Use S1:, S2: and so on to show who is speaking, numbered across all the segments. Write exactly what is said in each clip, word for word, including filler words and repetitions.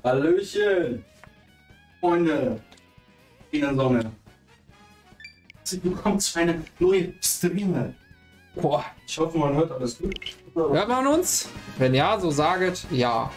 S1: Hallöchen! Freunde! In der Sonne. Sie bekommt eine neue Stimme.
S2: Boah.
S1: Ich hoffe, man hört alles gut.
S2: Hört man uns? Wenn ja, so saget ja.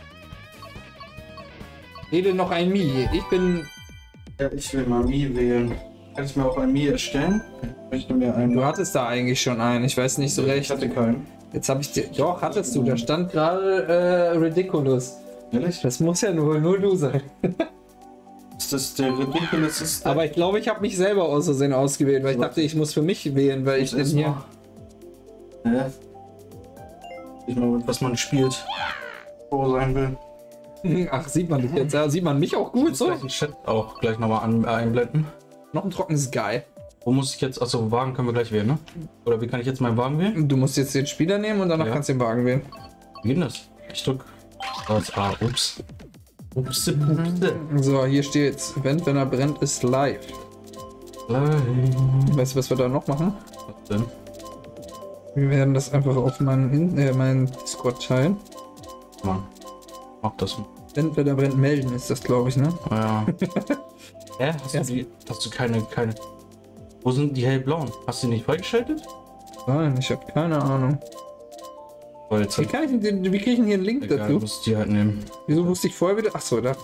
S2: Wähle noch ein Mi. Ich bin...
S1: Ja, ich will mal Mi wählen. Kann ich mir auch ein Mi erstellen? Ich möchte mir einen...
S2: Du hattest da eigentlich schon einen. Ich weiß nicht so recht.
S1: Ich hatte keinen.
S2: Jetzt habe ich dir... Doch, hattest du. Da stand gerade äh, Ridiculous.
S1: Ehrlich?
S2: Das muss ja nur, nur du sein.
S1: Ist das der Ridiculous? Ist der...
S2: Aber ich glaube, ich habe mich selber aus Versehen ausgewählt, weil ich dachte, ich muss für mich wählen, weil ich denn hier...
S1: Ja. Ich mal, was man spielt. Wo sein will.
S2: Ach, sieht man dich jetzt? Ja, sieht man mich auch gut so?
S1: Gleich den Chat auch gleich nochmal an, äh, einblenden.
S2: Noch ein trockenes Guy.
S1: Wo muss ich jetzt? Achso, Wagen können wir gleich wählen, ne? Oder wie kann ich jetzt meinen Wagen wählen?
S2: Du musst jetzt den Spieler nehmen und danach
S1: Ja.
S2: kannst du den Wagen wählen.
S1: Wie geht das? Ich drück. Was? Ah, ups. Ups, ups.
S2: So, hier steht's. Event, wenn er brennt, ist live. Weißt du, was wir da noch machen?
S1: Was denn?
S2: Wir werden das einfach auf meinen, äh, meinen Discord teilen.
S1: Mann. Mach das.
S2: Event, wenn er brennt, melden ist das, glaube ich, ne?
S1: Ja. Hä? Hast du, die, hast du keine, keine... Wo sind die hellblauen? Hast du die nicht freigeschaltet?
S2: Nein, ich habe keine Ahnung.
S1: Oh, jetzt
S2: Wie, kann ich denn, wie kriege ich denn hier einen Link
S1: egal,
S2: dazu?
S1: du musst die halt nehmen.
S2: Wieso wusste ich vorher wieder? Achso, da.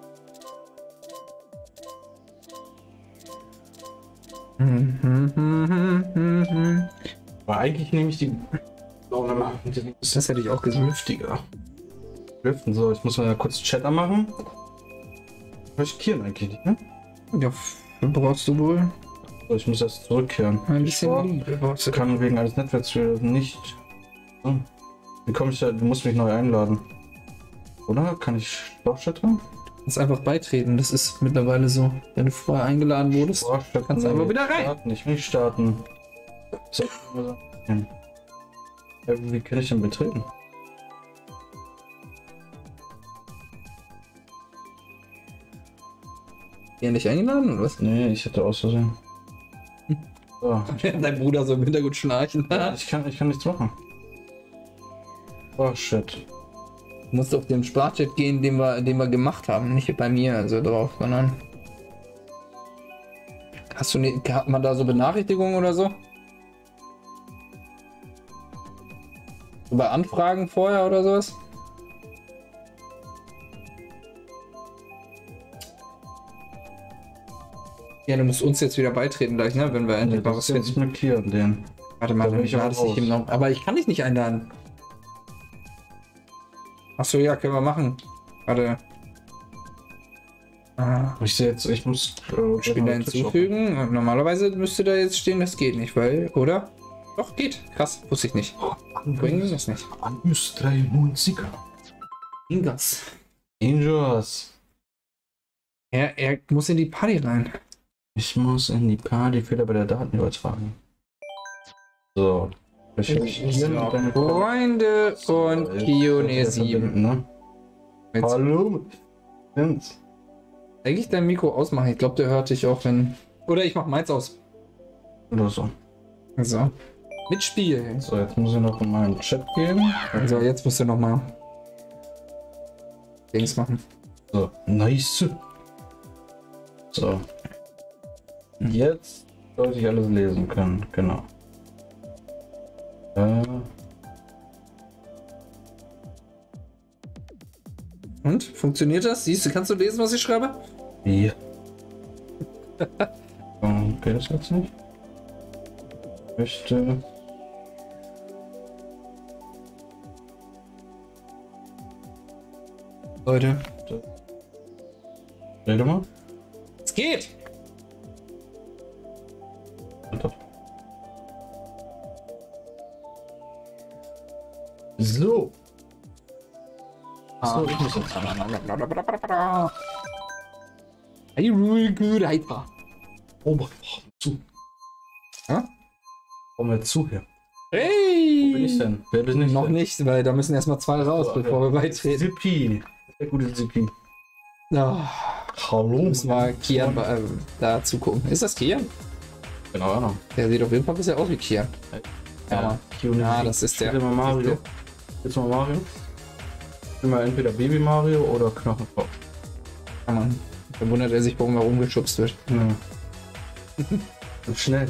S1: Aber eigentlich nehme ich die blauen immer. Die ist
S2: Das hätte ich auch gesagt.
S1: lüftiger. Lüften, so, ich muss mal kurz Chat anmachen. Möchte eigentlich nicht, ne?
S2: Ja, brauchst du wohl
S1: So, ich muss erst zurückkehren.
S2: ein bisschen Liebe. brauchst du.
S1: Ich kann wegen eines Netzwerks nicht. So. Wie komme ich da? Du musst mich neu einladen. Oder? Kann ich Dorfstädter?
S2: Kannst einfach beitreten, das ist mittlerweile so. Wenn du vorher eingeladen wurdest,
S1: Dorfstädter.
S2: kannst du einfach wieder rein.
S1: Starten. Ich will nicht starten. So. Ja, wie kann ich denn betreten?
S2: Hier nicht eingeladen oder was?
S1: Nee, ich hätte aus Versehen. So.
S2: Dein Bruder so im Hintergrund schnarchen.
S1: Ich kann, ich kann nichts machen. Oh shit.
S2: Du musst auf den Sprachchat gehen, den wir, den wir gemacht haben, nicht bei mir, also drauf, sondern. Hast du ne, hat man da so Benachrichtigungen oder so? Über Anfragen vorher oder sowas? Ja, du musst uns jetzt wieder beitreten gleich, ne? Wenn wir endlich mal was
S1: jetzt
S2: finden.
S1: mit klären, den.
S2: Warte mal,
S1: Da bin
S2: dann
S1: ich aber
S2: lade ich
S1: raus.
S2: ihm noch. Aber ich kann dich nicht einladen. Achso, ja, können wir machen. Warte. Ah,
S1: Ich sehe jetzt, ich muss äh,
S2: Spieler hinzufügen. Und normalerweise müsste da jetzt stehen, das geht nicht, weil, oder? Doch, geht. Krass, wusste ich nicht. Bringen das nicht.
S1: An Österreich Musiker.
S2: Ingas.
S1: Angels.
S2: Er, er muss in die Party rein.
S1: Ich muss in die Party Fehler bei der Datenübertragung. So. Ich
S2: So, Freunde und Kioneer sieben.
S1: Ne?
S2: Jetzt
S1: Hallo. Stimmt's?
S2: eigentlich dein Mikro ausmachen. Ich glaube, der hört dich auch, wenn. Oder ich mach meins aus.
S1: Oder so.
S2: So. Mitspielen.
S1: So, jetzt muss ich noch in meinen Chat gehen.
S2: So, jetzt musst du noch mal Dings machen.
S1: So, nice. So. Jetzt sollte ich alles lesen können, genau. Äh,
S2: Und? Funktioniert das? Siehst du, kannst du lesen, was ich schreibe?
S1: ja. Ähm, Geht das jetzt nicht? Ich möchte.
S2: Leute.
S1: Rede mal.
S2: Es geht!
S1: So.
S2: Ah.
S1: So, ich muss jetzt.
S2: Hey, really good, hyper.
S1: Oh, mach zu.
S2: Ja?
S1: Komm jetzt zu hier.
S2: Hey!
S1: Wo bin ich denn? Wer bin ich
S2: Noch
S1: denn?
S2: nicht, weil da müssen erstmal zwei raus,
S1: So,
S2: bevor wir beitreten.
S1: Zippy. Sehr gute Zippy.
S2: Ja,
S1: Hallo.
S2: müssen wir Kian äh, da zugucken. Ist das Kian?
S1: Genau, Ahnung.
S2: Der sieht auf jeden Fall ein bisschen aus wie Kian. Ja,
S1: Q und A.
S2: ja, das ist der.
S1: Jetzt mal Mario. Jetzt mal Mario. Immer entweder Baby Mario oder Knochenkopf.
S2: Ja, Mann. Da wundert er sich, warum er rumgeschubst wird.
S1: Ja. Und schnell.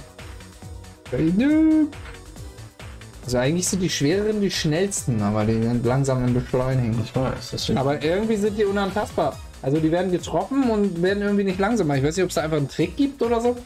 S2: Also eigentlich sind die schwereren die schnellsten, aber die sind langsam im Beschleunigen.
S1: Ich weiß, deswegen.
S2: Aber irgendwie sind die unantastbar. Also die werden getroffen und werden irgendwie nicht langsamer. Ich weiß nicht, ob es da einfach einen Trick gibt oder so.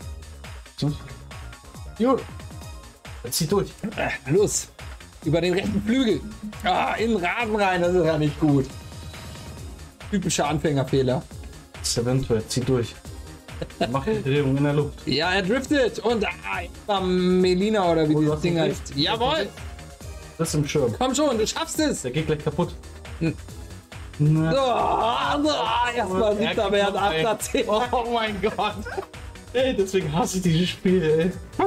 S1: Gut. Jetzt zieh durch.
S2: Äh, los. Über den rechten Flügel. Ah, in den Rasen rein, das ist ja nicht gut. Typischer Anfängerfehler.
S1: Eventuell, zieh durch. Mach die Drehung in der Luft.
S2: Ja, er driftet und ah, Melina oder wie
S1: Oh, du
S2: dieses
S1: hast
S2: Ding
S1: einen
S2: heißt.
S1: Drift.
S2: Jawohl.
S1: Das ist im Schirm.
S2: Komm schon, du schaffst es.
S1: Der geht gleich kaputt.
S2: Hm.
S1: Na.
S2: Oh, oh, erstmal siebter Wert, achter, zehn.
S1: Oh mein Gott. Ey, deswegen hasse ich dieses Spiel, ey.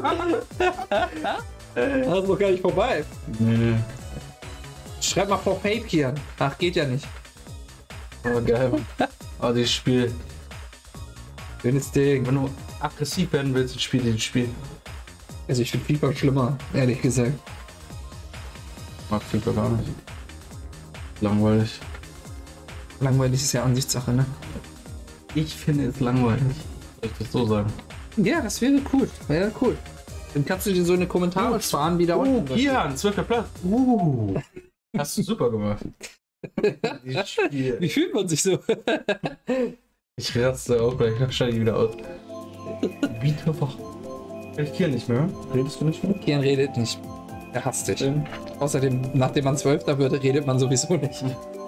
S2: Das ist doch gar nicht vorbei.
S1: Nee, nee.
S2: Schreib mal vor Fate, Kian. Ach, geht ja nicht.
S1: Oh, geil. Oh, dieses Spiel.
S2: Schönes Ding.
S1: Wenn du aggressiv werden willst, spiel dieses Spiel.
S2: Also ich finde FIFA schlimmer, ehrlich gesagt.
S1: Ich mag FIFA gar nicht. Langweilig.
S2: Langweilig ist ja Ansichtssache, ne?
S1: Ich finde es langweilig. Soll ich das so sagen?
S2: Ja, das wäre cool. Wäre cool. Dann kannst du dir so eine Kommentare sparen, wie da
S1: Oh,
S2: unten.
S1: hier, ein zwölfter Platz. Uh. Hast du super gemacht. Dieses Spiel.
S2: Wie fühlt man sich so?
S1: Ich raste auch gleich wahrscheinlich wieder aus. Wie einfach. Ich hier nicht mehr. Redest du nicht mehr?
S2: Kian redet nicht. Er hasst dich. Außerdem, nachdem man Zwölfter wird, redet man sowieso nicht.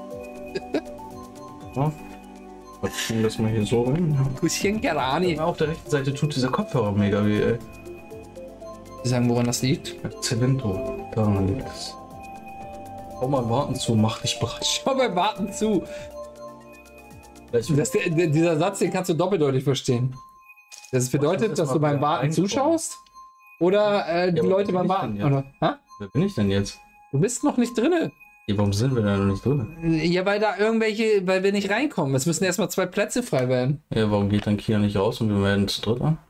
S1: Ja. Schieben das mal hier so rein.
S2: Küsschen Karani.
S1: Auf der rechten Seite tut dieser Kopfhörer mega weh, ey.
S2: Sie sagen, woran das liegt?
S1: Cemento. Daran liegt es. Hau mal Warten zu, mach dich bereit.
S2: Schau beim Warten zu.
S1: Vielleicht
S2: Das, der, der, dieser Satz, den kannst du doppeldeutig verstehen. Das bedeutet,
S1: das
S2: dass
S1: mal
S2: du beim
S1: wieder
S2: Warten
S1: reinkommen.
S2: zuschaust? Oder äh, die
S1: aber
S2: Leute
S1: wer
S2: beim
S1: bin ich
S2: Warten?
S1: denn jetzt?
S2: Oder? Ha?
S1: Wer bin ich denn jetzt?
S2: Du bist noch nicht drinne.
S1: Ja, warum sind wir da noch nicht drin?
S2: Ja, weil da irgendwelche, weil wir nicht reinkommen. Es müssen erstmal zwei Plätze frei werden.
S1: Ja, warum geht dann Kia nicht raus und wir werden zu dritt an?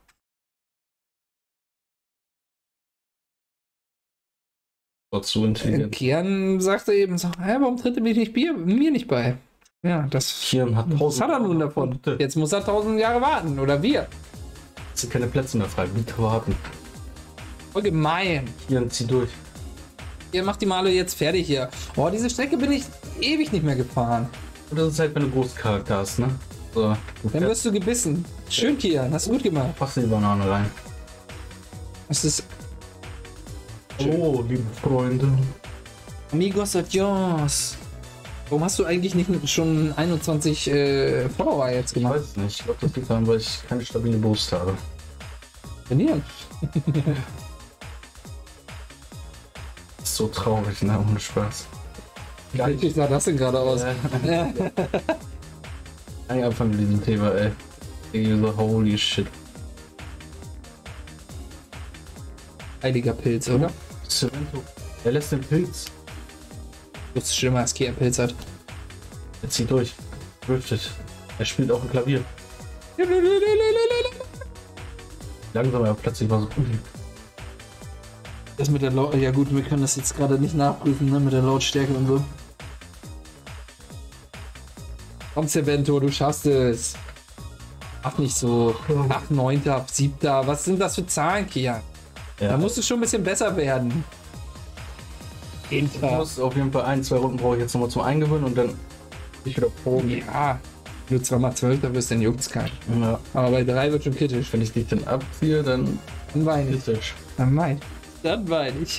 S1: War zu
S2: Äh,
S1: intelligent.
S2: Kian sagte eben so, hä, warum tritt er mich nicht Bier, mir nicht bei? Ja, das,
S1: Kian hat
S2: das hat er nun davon.
S1: Punkte.
S2: Jetzt muss er tausend Jahre warten. Oder wir.
S1: Es sind keine Plätze mehr frei. Bitte warten.
S2: Voll gemein.
S1: Kian, zieh durch.
S2: Ihr macht die Male jetzt fertig hier. Oh, diese Strecke bin ich ewig nicht mehr gefahren.
S1: Und das ist halt, wenn du Großcharakter hast, ne? So, du
S2: Dann
S1: fährst-
S2: wirst du gebissen. Schön, Kian. Hast du gut gemacht.
S1: Pass die Banane rein.
S2: Das ist
S1: Oh, liebe Freunde.
S2: Amigos adios. Warum hast du eigentlich nicht schon einundzwanzig äh, Follower jetzt
S1: Ich
S2: gemacht?
S1: weiß es nicht. Ich glaube, das liegt daran, weil ich keine stabile Boost habe.
S2: Trainieren.
S1: Das ist so traurig, ne? Ohne Spaß.
S2: Wie richtig sah das denn gerade aus?
S1: Ja. Kann ich anfangen mit diesem Thema, ey. Irgendwie so, holy shit.
S2: Heiliger Pilz, oder?
S1: Cemento. Er lässt den Pilz.
S2: Das ist schlimmer, als Kian Pilz hat.
S1: Er zieht durch. Driftet. Er spielt auch ein Klavier. Langsam, aber plötzlich war so.
S2: Das mit der Laut... Ja gut, wir können das jetzt gerade nicht nachprüfen, ne? Mit der Lautstärke und so. Komm, Cemento, du schaffst es. Ach, nicht so. Ach, neunter, siebter. Was sind das für Zahlen, Kian?
S1: Ja.
S2: Da musst du schon ein bisschen besser werden.
S1: Ich muss auf jeden Fall ein, zwei Runden brauche ich jetzt nochmal zum Eingewöhnen und dann ich wieder proben.
S2: Ja, wenn du zweimal zwölfter wirst, dann juckt's keinen.
S1: Ja.
S2: Aber bei drei wird schon kritisch.
S1: Wenn ich dich dann abziehe, dann
S2: Dann weine ich.
S1: kritisch.
S2: Dann weine ich. Dann weine ich.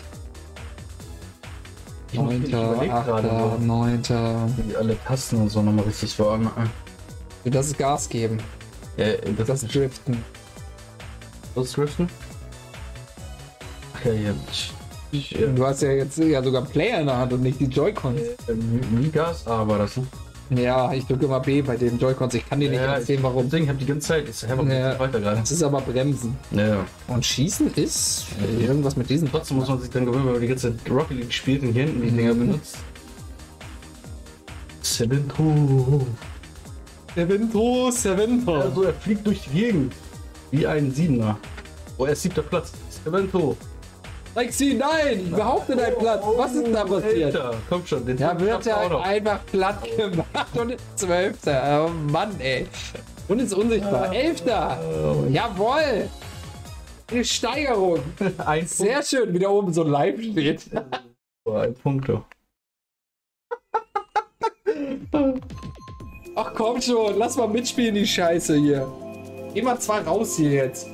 S1: Ich muss- ich
S2: Neunter,
S1: überleg gerade
S2: achter,
S1: so,
S2: neunter.
S1: wie alle Tasten und so nochmal richtig warm.
S2: Das ist Gas geben.
S1: Ja, das,
S2: Das
S1: ist
S2: Driften.
S1: das Driften. Ach ja, ja. Ich, ich, äh,
S2: Du hast ja jetzt ja sogar einen Player in der Hand und nicht die Joy-Cons.
S1: wie Gas, aber das. Ne?
S2: Ja, ich drücke immer B bei den Joy-Cons. Ich kann dir nicht
S1: Ja,
S2: erzählen,
S1: ich,
S2: warum.
S1: Deswegen habe ich die ganze Zeit. Ich habe
S2: Ja.
S1: ja. weiter gerade.
S2: Das ist aber Bremsen.
S1: Ja.
S2: Und Schießen ist irgendwas mit diesen.
S1: Trotzdem muss man sich dann gewöhnen, wenn man die ganze Zeit Rocket League spielt und hier hinten die Dinger benutzt. Cemento.
S2: Sevento, Sevento.
S1: Also er fliegt durch die Gegend. Wie ein Siebener. Oh, er ist siebter Platz. Cemento.
S2: Lexi, nein! Behaupte deinen Platz. Was ist denn da passiert?
S1: Alter, komm schon. Den
S2: Ja, wird
S1: ja
S2: ja einfach platt gemacht und ist Zwölfter. Oh Mann, ey. Und ist unsichtbar. Elfter. Jawohl. Eine Steigerung.
S1: Ein
S2: Sehr schön, wie da oben so live steht.
S1: Punkt. Ein Punkt. Doch.
S2: Ach komm schon, lass mal mitspielen, die Scheiße hier. Geh mal zwar raus hier jetzt.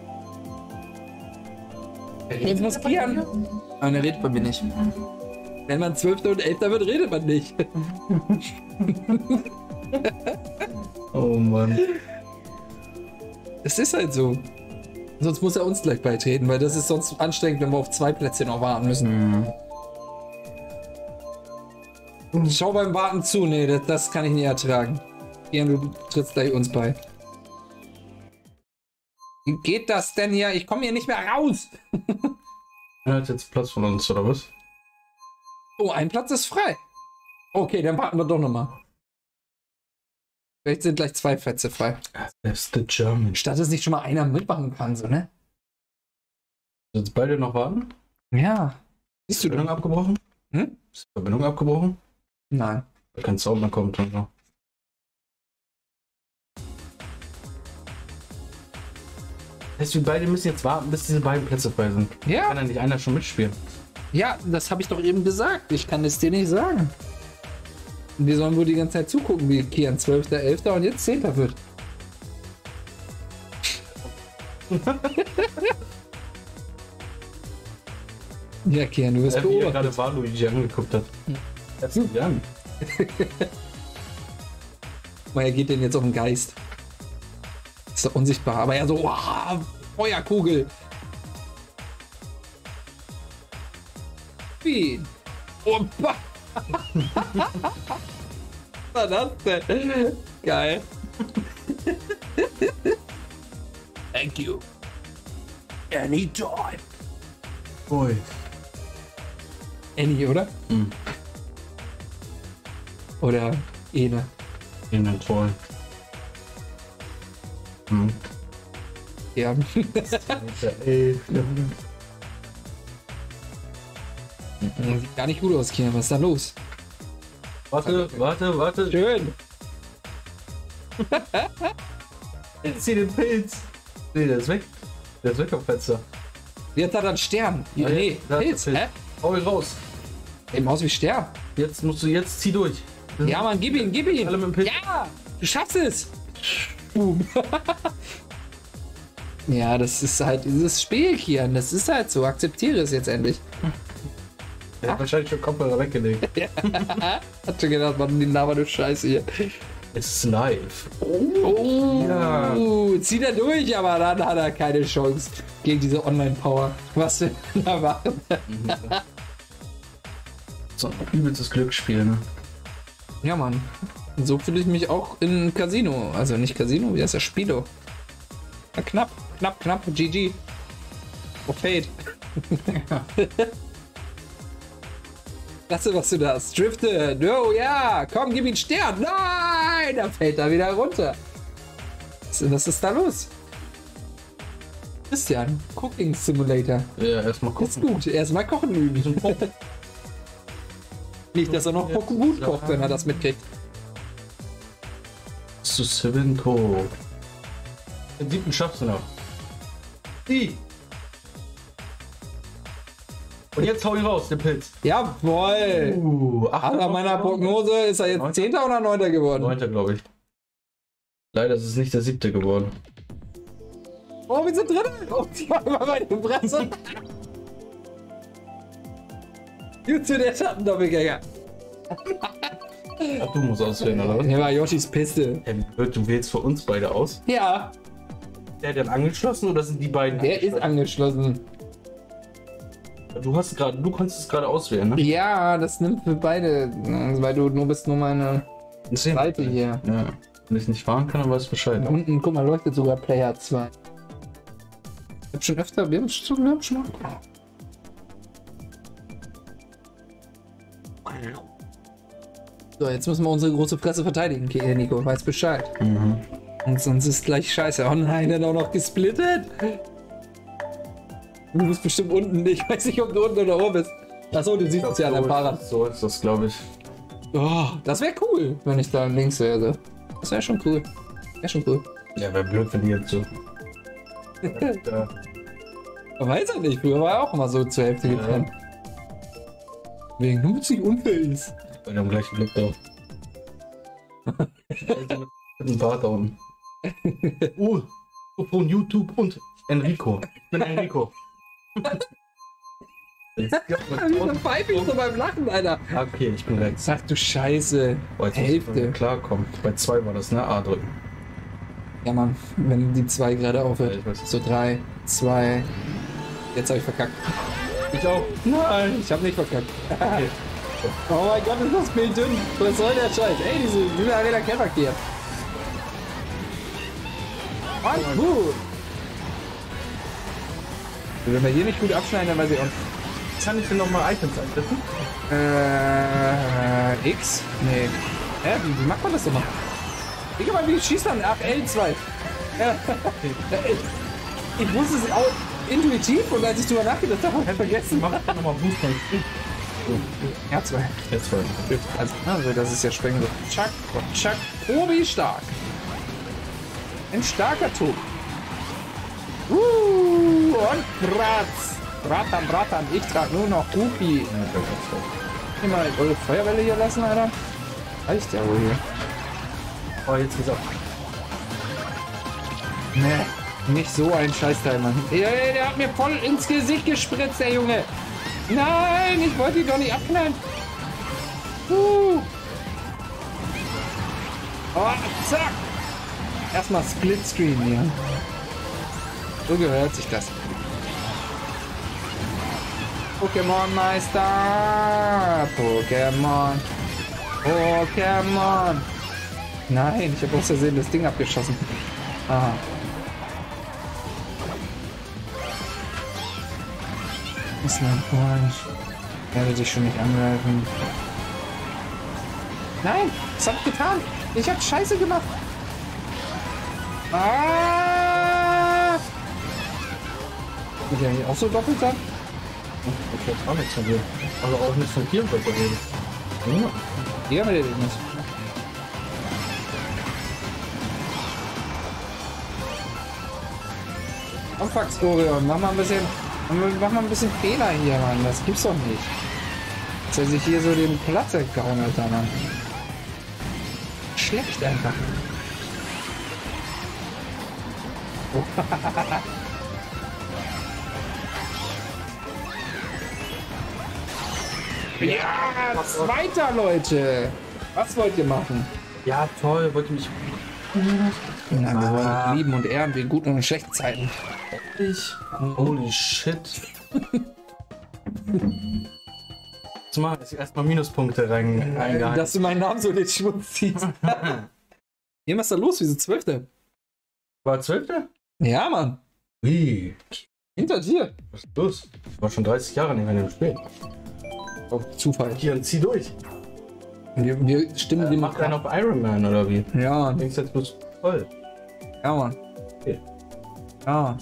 S2: Jetzt muss Kian. Aber der redet bei mir nicht. Wenn man Zwölfter und Elfter wird, redet man nicht.
S1: Oh Mann.
S2: Es ist halt so. Sonst muss er uns gleich beitreten, weil das ist sonst anstrengend, wenn wir auf zwei Plätze noch warten müssen.
S1: Mhm.
S2: Schau beim Warten zu, nee, das, das kann ich nicht ertragen. Kian, du trittst gleich uns bei. Wie geht das denn hier? Ich komme hier nicht mehr raus.
S1: Er hat jetzt Platz von uns, oder was?
S2: Oh, ein Platz ist frei. Okay, dann warten wir doch nochmal. Vielleicht sind gleich zwei Plätze frei.
S1: That's the German.
S2: Statt dass nicht schon mal einer mitmachen kann, so, ne?
S1: Jetzt beide noch warten?
S2: Ja. Siehst du
S1: Verbindung
S2: doch?
S1: abgebrochen?
S2: Hm?
S1: Ist die Verbindung abgebrochen?
S2: Nein.
S1: Weil kein Sound mehr kommt und so. Das heißt, wir beide müssen jetzt warten, bis diese beiden Plätze frei sind.
S2: Ja.
S1: Kann ja nicht einer schon mitspielen.
S2: Ja, das habe ich doch eben gesagt. Ich kann es dir nicht sagen. Wir sollen wohl die ganze Zeit zugucken, wie Kian zwölfter, elfter und jetzt zehnter wird. Ja, Kian, du wirst
S1: Ja, wie er
S2: beobachtet.
S1: gerade war, Luigi angeguckt hat. Das ist Jan.
S2: Er geht denn jetzt auf den Geist. Ist doch unsichtbar, aber er so, wow, Feuerkugel. Wie? Opa. Was war das denn? Geil. Thank you. Anytime.
S1: Ui.
S2: Annie, oder?
S1: Mhm.
S2: Oder Ene.
S1: In den Troll. Mhm.
S2: Ja.
S1: Ey.
S2: Sieht gar nicht gut aus, Kian. Was ist da los?
S1: Warte, warte, warte.
S2: Schön.
S1: Jetzt zieh den Pilz. Nee, der ist weg. Der ist weg am Fenster.
S2: Jetzt hat er einen Stern.
S1: Ja,
S2: Nee,
S1: da ist
S2: Pilz.
S1: der Pilz.
S2: Hä?
S1: Hau ihn raus.
S2: Eben aus wie Stern.
S1: Jetzt musst du, jetzt zieh durch.
S2: Ja, Mann, gib ihn, gib ihn.
S1: Alle mit dem Pilz.
S2: Ja, du schaffst es. Boom. Ja, das ist halt dieses Spiel, Kian. Das ist halt so. Akzeptiere es jetzt endlich.
S1: Der hat wahrscheinlich schon Kopfhörer weggelegt.
S2: Hat schon gedacht, Mann, die labern du Scheiße hier.
S1: Es ist live.
S2: Oh,
S1: Ja.
S2: zieht er durch, aber dann hat er keine Chance gegen diese Online-Power. Was wir da machen.
S1: So ein übelstes Glücksspiel, ne?
S2: Ja, Mann. So fühle ich mich auch in Casino. Also nicht Casino, wie heißt das? Spielo. Ja, knapp, knapp, knapp. G G. Oh, Fade. Klasse, was du da hast. Drifte. No, ja. Komm, gib ihn Stern. Nein, da fällt er wieder runter. Was, was ist da los? Christian, Cooking Simulator.
S1: Ja, erstmal
S2: Ist
S1: gucken.
S2: gut. Erstmal kochen üben. Nicht, dass er noch gut kocht, wenn er das mitkriegt.
S1: Zu Sevinko. Den siebten schaffst du noch. Die. Und jetzt hau ihn raus, den Pilz.
S2: Jawohl.
S1: Uh,
S2: Nach meiner Prognose ist er jetzt
S1: Neunter?
S2: Zehnter oder Neunter geworden.
S1: Neunter, glaube ich. Leider ist es nicht der siebte geworden.
S2: Oh, wir sind drin. Oh, zweimal bei der Presse. Jutsu, der Schattendoppelgänger.
S1: Ach, du musst auswählen, oder was?
S2: Der war Yoshis Piste.
S1: Ähm, Du wählst für uns beide aus.
S2: Ja,
S1: Der hat dann angeschlossen oder sind die beiden?
S2: der ist angeschlossen.
S1: Du hast gerade, du konntest es gerade auswählen, ne?
S2: Ja, das nimmt für beide. Weil du nur bist nur meine Seite hier.
S1: Ja. Wenn ich nicht fahren kann, dann weiß ich Bescheid.
S2: Da unten, guck mal, leuchtet sogar Player zwei. Ich hab schon öfter, wir haben schon, wir haben schon mal. So, jetzt müssen wir unsere große Fresse verteidigen, okay, Nico, weiß Bescheid.
S1: Mhm.
S2: Und sonst ist gleich scheiße. Oh nein, dann auch noch gesplittet. Du bist bestimmt unten. Ich weiß nicht, ob du unten oder oben bist. Achso, du siehst es ja an deinem Fahrrad.
S1: So ist das, glaube ich.
S2: Oh, das wäre cool, wenn ich da links wäre. Das wäre schon cool. Wäre schon cool.
S1: Ja, wäre blöd, wenn die jetzt so. Da.
S2: Man weiß ja nicht, früher war er auch immer so zur Hälfte
S1: Ja.
S2: getrennt. Wegen nur sich unfair ist.
S1: Bei dem gleichen Blick drauf. Mit dem Bart da unten. Uh, von YouTube und Enrico. Ich bin Enrico.
S2: Wieso pfeife ich so beim Lachen, Alter?
S1: Okay, ich bin rechts.
S2: Ach du Scheiße.
S1: Oh, jetzt muss ich
S2: Hälfte.
S1: mal klarkommen. Bei zwei war das, ne? A drücken.
S2: Ja, Mann, wenn die zwei gerade aufhört.
S1: Ja, ich weiß.
S2: So drei, zwei. Jetzt habe ich verkackt.
S1: Ich auch.
S2: Nein, ich habe nicht verkackt.
S1: Okay.
S2: Oh mein Gott, ist das Bild dünn. Was soll der Scheiß? Ey, diese, diese Arena kennt verkehrt. Und gut. Wenn wir hier nicht gut abschneiden, dann weiß ich auch.
S1: Kann ich denn nochmal Items einsetzen?
S2: Äh, X? Nee. Hä, wie, wie macht man das denn mal? Digga, mal, wie schießt man? Ach, L zwei. Ja. ich, ich wusste es auch intuitiv und als ich drüber nachgedacht habe, habe ich vergessen.
S1: Mach nochmal Booster.
S2: R zwei.
S1: Jetzt voll.
S2: Also, also, das ist ja Sprengel. Chuck, Chuck, Tobi stark. Ein starker Tobi. Uh, und Bratz. Bratan, Bratan, ich trage nur noch Rupi. Hier mal eure Feuerwelle hier lassen, Alter. Reicht ja wohl hier.
S1: Oh, jetzt geht's ab.
S2: Nee, nicht so ein Scheißteil, Mann. Der, der hat mir voll ins Gesicht gespritzt, der Junge. Nein, ich wollte ihn doch nicht abknallen. Uh. Oh, zack. Erstmal Splitscreen hier. So gehört sich das. Pokémon Meister. Pokémon. Pokémon. Nein, ich habe aus Versehen das Ding abgeschossen. Aha. Ist mein Freund. Werde dich schon nicht angreifen. Nein, was hab ich getan? Ich hab Scheiße gemacht. Ah! Wird ja nicht auch so doppelt sein?
S1: Ich hab auch nichts von dir. Also auch nichts von dir, was er redet. Ja.
S2: Ja, mit dem nicht. Anfangs Orion, mach mal ein bisschen, mach mal ein bisschen Fehler hier, Mann. Das gibt's doch nicht. Dass er sich hier so den Platz weggehauen hat, Mann. Schlecht einfach. Ja, zweiter, Leute. Was wollt ihr machen?
S1: Ja, toll, wollte mich.
S2: Na, wir wollen lieben und ehren in guten und schlechten Zeiten.
S1: Ich. Holy shit. Jetzt mal erstmal Minuspunkte rein. eingehalten.
S2: Dass du meinen Namen so in den Schmutz ziehst. Hier, was ist da los? Wieso Zwölfte?
S1: War zwölfte?
S2: Ja, Mann.
S1: Wie?
S2: Hinter dir.
S1: Was ist los? Ich war schon dreißig Jahre nicht mehr im Spiel.
S2: Oh, Zufall.
S1: Hier, und zieh durch.
S2: Wir, wir stimmen
S1: Äh,
S2: dem
S1: mach einen auf Iron Man oder wie?
S2: Ja, Mann.
S1: Denkst du jetzt bloß voll?
S2: Ja, Mann.
S1: Okay.
S2: Ja, Mann.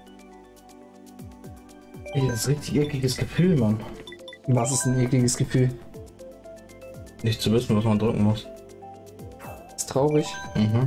S1: Ey, das ist ein richtig ekliges Gefühl, Mann.
S2: Was ist ein ekliges Gefühl?
S1: Nicht zu wissen, was man drücken muss.
S2: Ist traurig.
S1: Mhm.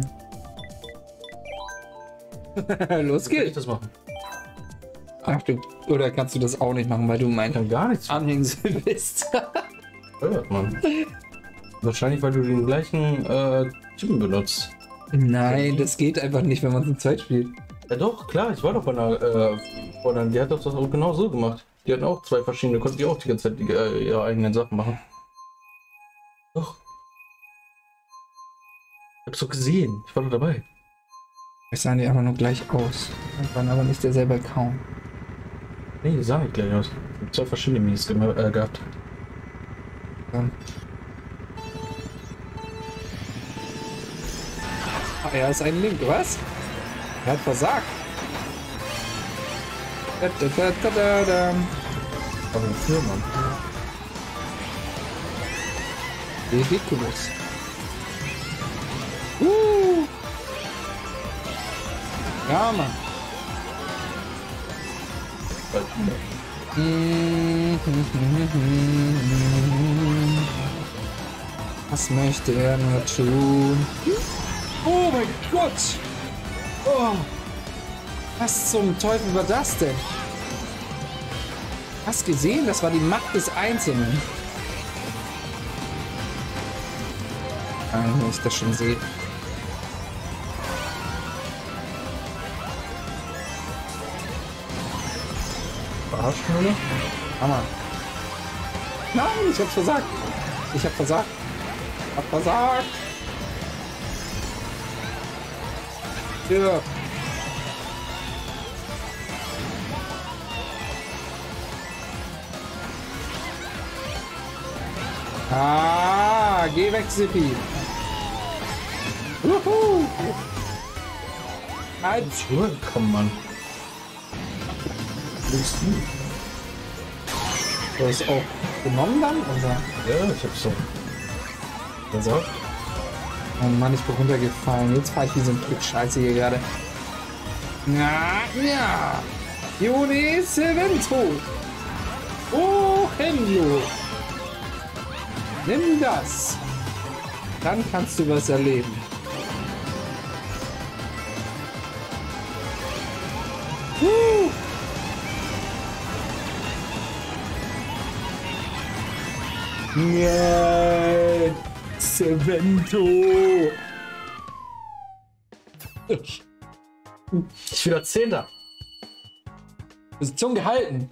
S2: Los
S1: Soll ich
S2: geht's.
S1: das machen?
S2: Ach du. Oder kannst du das auch nicht machen, weil du
S1: Ich
S2: mein
S1: kann gar nichts
S2: Anhängsel bist?
S1: gehört, Mann. Wahrscheinlich, weil du den gleichen äh, Typen benutzt.
S2: Nein, das geht einfach nicht, wenn man zu zweit spielt.
S1: Ja doch, klar, ich war doch bei einer, äh, Freundin, die hat doch das auch genau so gemacht. Die hatten auch zwei verschiedene, konnten die auch die ganze Zeit die, äh, ihre eigenen Sachen machen. Doch. Ich hab's doch gesehen, ich war doch dabei.
S2: Es sahen die einfach nur gleich aus. Waren aber nicht derselbe Account.
S1: Nee, die sahen nicht gleich aus. Ich hab zwei verschiedene Minis ge äh, gehabt.
S2: Ja. Ah, er ist ein Link, was? Er hat versagt. Da, da, da, da, da, da.
S1: Aber wofür, Mann?
S2: Ridiculous. Uh. Ja, Mann. Was möchte er nur tun? Oh mein Gott! Oh. Was zum Teufel war das denn? Hast gesehen? Das war die Macht des Einzelnen. Nein, wenn ich das schon sehe.
S1: Arschmühle?
S2: Hammer. Nein, ich hab versagt. Ich hab versagt. Hab versagt. Ja. Ah, geh weg, Zippy. Wuhu. Halt.
S1: Komm, Mann.
S2: Du hast auch genommen dann? Oder?
S1: Ja, ich hab's so. Also.
S2: Oh Mann, ich bin runtergefallen. Jetzt fahre ich wie so ein Stück Scheiße hier gerade. Ja, ja. Jone Sevento. Oh, Henjo. Nimm das. Dann kannst du was erleben. Uh. Yeah. Sevento.
S1: Ich wieder Zehnter.
S2: Position gehalten.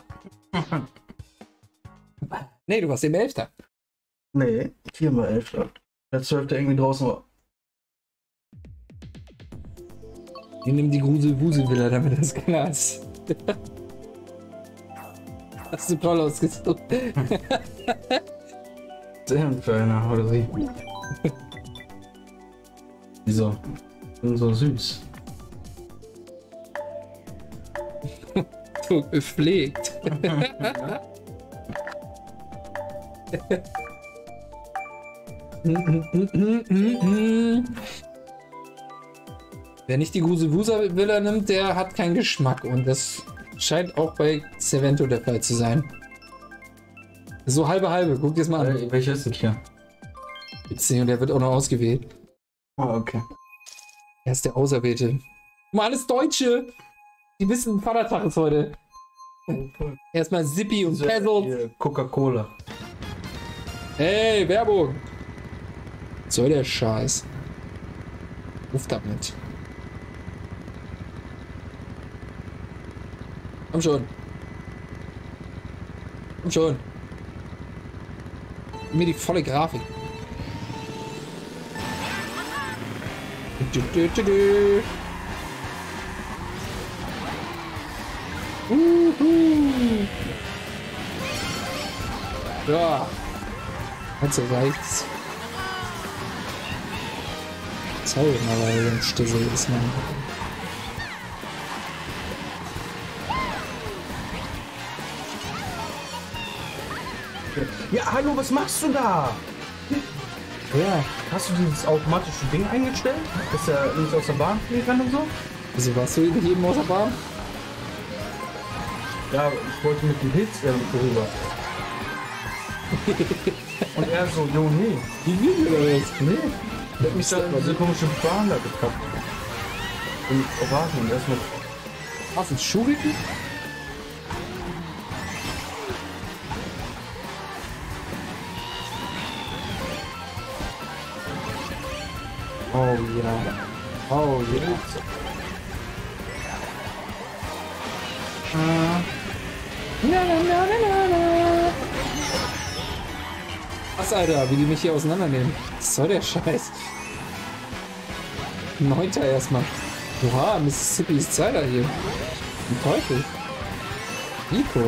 S2: Nee, du warst eben Elfter.
S1: Nee, viermal Elfter. Der Zwölfte irgendwie draußen war.
S2: Ich nehme die Grusel-Wusel-Villa, damit das Glas. Hast du toll ausgesucht.
S1: Sehr für einer, oder sie? Wieso? Bin so süß.
S2: So gepflegt. Wer nicht die Grusel-Wusel-Villa nimmt, der hat keinen Geschmack. Und das scheint auch bei Sevento der Fall zu sein. So halbe halbe, guck dir das mal an.
S1: Äh, welcher ist das hier?
S2: Jetzt und der wird auch noch ausgewählt.
S1: Ah, okay.
S2: Er ist der Auserwählte. Guck mal, alles Deutsche! Die wissen, Vatertag ist heute. Erstmal Zippy und Pezzle.
S1: Coca-Cola.
S2: Hey, Werbung! Was soll der Scheiß? Ruf damit. Komm schon. Komm schon. Gib mir die volle Grafik. Du, du, du, du. Uhu. Ja. Also reicht's. Sorry, aber ein Stissel ist man.
S1: Ja, hallo, was machst du da?
S2: Ja.
S1: Hast du dieses automatische Ding eingestellt, dass er nicht aus der Bahn fliegen kann und so?
S2: Wieso warst du nicht eben aus der Bahn?
S1: Ja, ich wollte mit dem Pilz äh, rüber. Und er so, jo, nee.
S2: Wie will oder was?
S1: Nee. Der hat mich da in diese komische Bahn da gekappt. Und Orangen, der ist mit.
S2: Was, ein Schuriken? Oh ja. Oh ja. Ah. Na, na, na, na, na. Was, Alter, wie die mich hier auseinandernehmen. Was soll der Scheiß? Neunter erstmal. Oha, Mississippi ist Zeiler hier. Ein Teufel. Nico.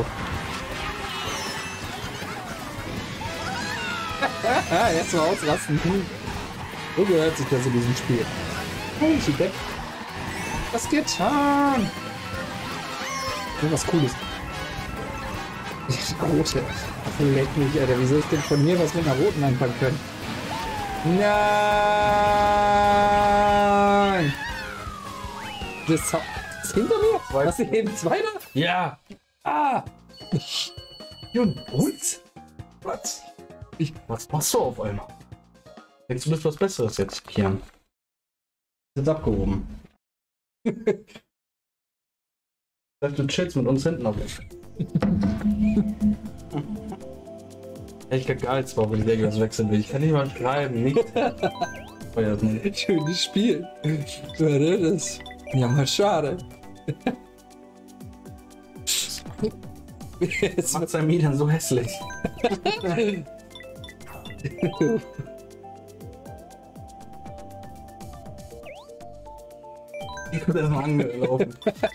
S2: Jetzt mal ausrasten. So gehört sich das in diesem Spiel. Holy shit. Was getan? Was Cooles. Rote. Leck mich, Alter. Wie soll ich denn von mir was mit einer roten anfangen können? Nein! Das ist hinter mir? Was, eben Zweiter?
S1: Ja!
S2: Ah!
S1: Jun, und? Was? Ich, was machst du auf einmal? Denkst du, bist was Besseres jetzt, Kian? Jetzt abgehoben. Du chillst mit uns hinten auf. Ich kann gar nichts machen, wenn ich irgendwas wechseln will. Ich kann nicht mal schreiben, nicht.
S2: Schönes Spiel. Warte, das. Ja, mal schade.
S1: Jetzt macht sein Mietern so hässlich. Ich könnte erstmal angelaufen.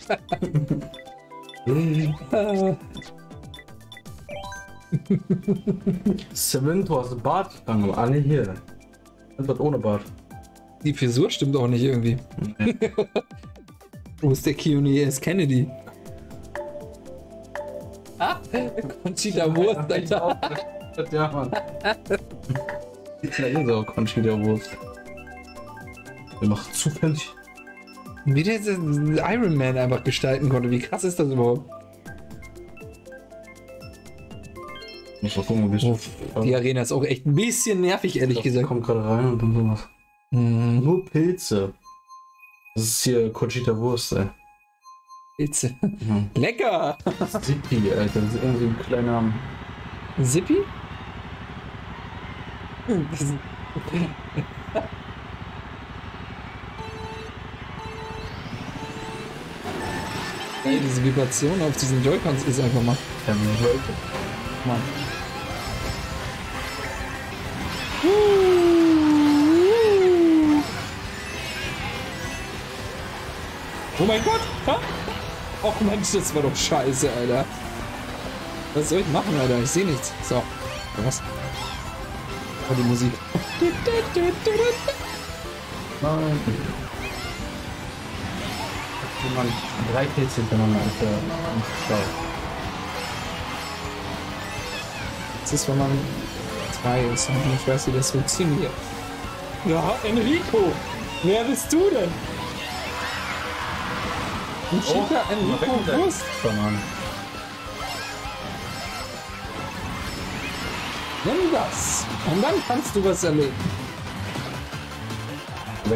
S1: Seven, du hast Bart. Fangen alle hier. Antwort ohne Bart.
S2: Die Frisur stimmt auch nicht irgendwie. Nee. Wo ist der Keanu S. Kennedy? Ah, Conchita Wurst, Alter.
S1: Ja, Mann. Ist ja eh so, Conchita Wurst. Der macht zufällig.
S2: Wie der Iron Man einfach gestalten konnte. Wie krass ist das überhaupt?
S1: Ich muss gucken, wie
S2: oh, die Arena ist auch echt ein bisschen nervig, ehrlich
S1: glaub,
S2: gesagt.
S1: Kommt gerade rein und dann sowas.
S2: Mhm.
S1: Nur Pilze. Das ist hier Conchita Wurst, ey.
S2: Pilze.
S1: Mhm.
S2: Lecker!
S1: Zippy, Alter. Das ist irgendwie ein kleiner.
S2: Zippy? Das ist... Ey, diese Vibration auf diesen Joy-Cons ist einfach mal.
S1: Ja,
S2: Mann. Oh mein Gott! Ha? Och Mensch, das war doch scheiße, Alter. Was soll ich machen, Alter? Ich sehe nichts. So. Was? Oh, die Musik.
S1: Nein. Man, drei Pilze hintereinander für uns.
S2: Das ist, wenn man zwei ist und ich weiß, wie das funktioniert. Ja, Enrico! Wer bist du denn? Ein schicker
S1: Oh,
S2: Enrico Wurst. Nimm das. Und dann kannst du was erleben.
S1: Weg.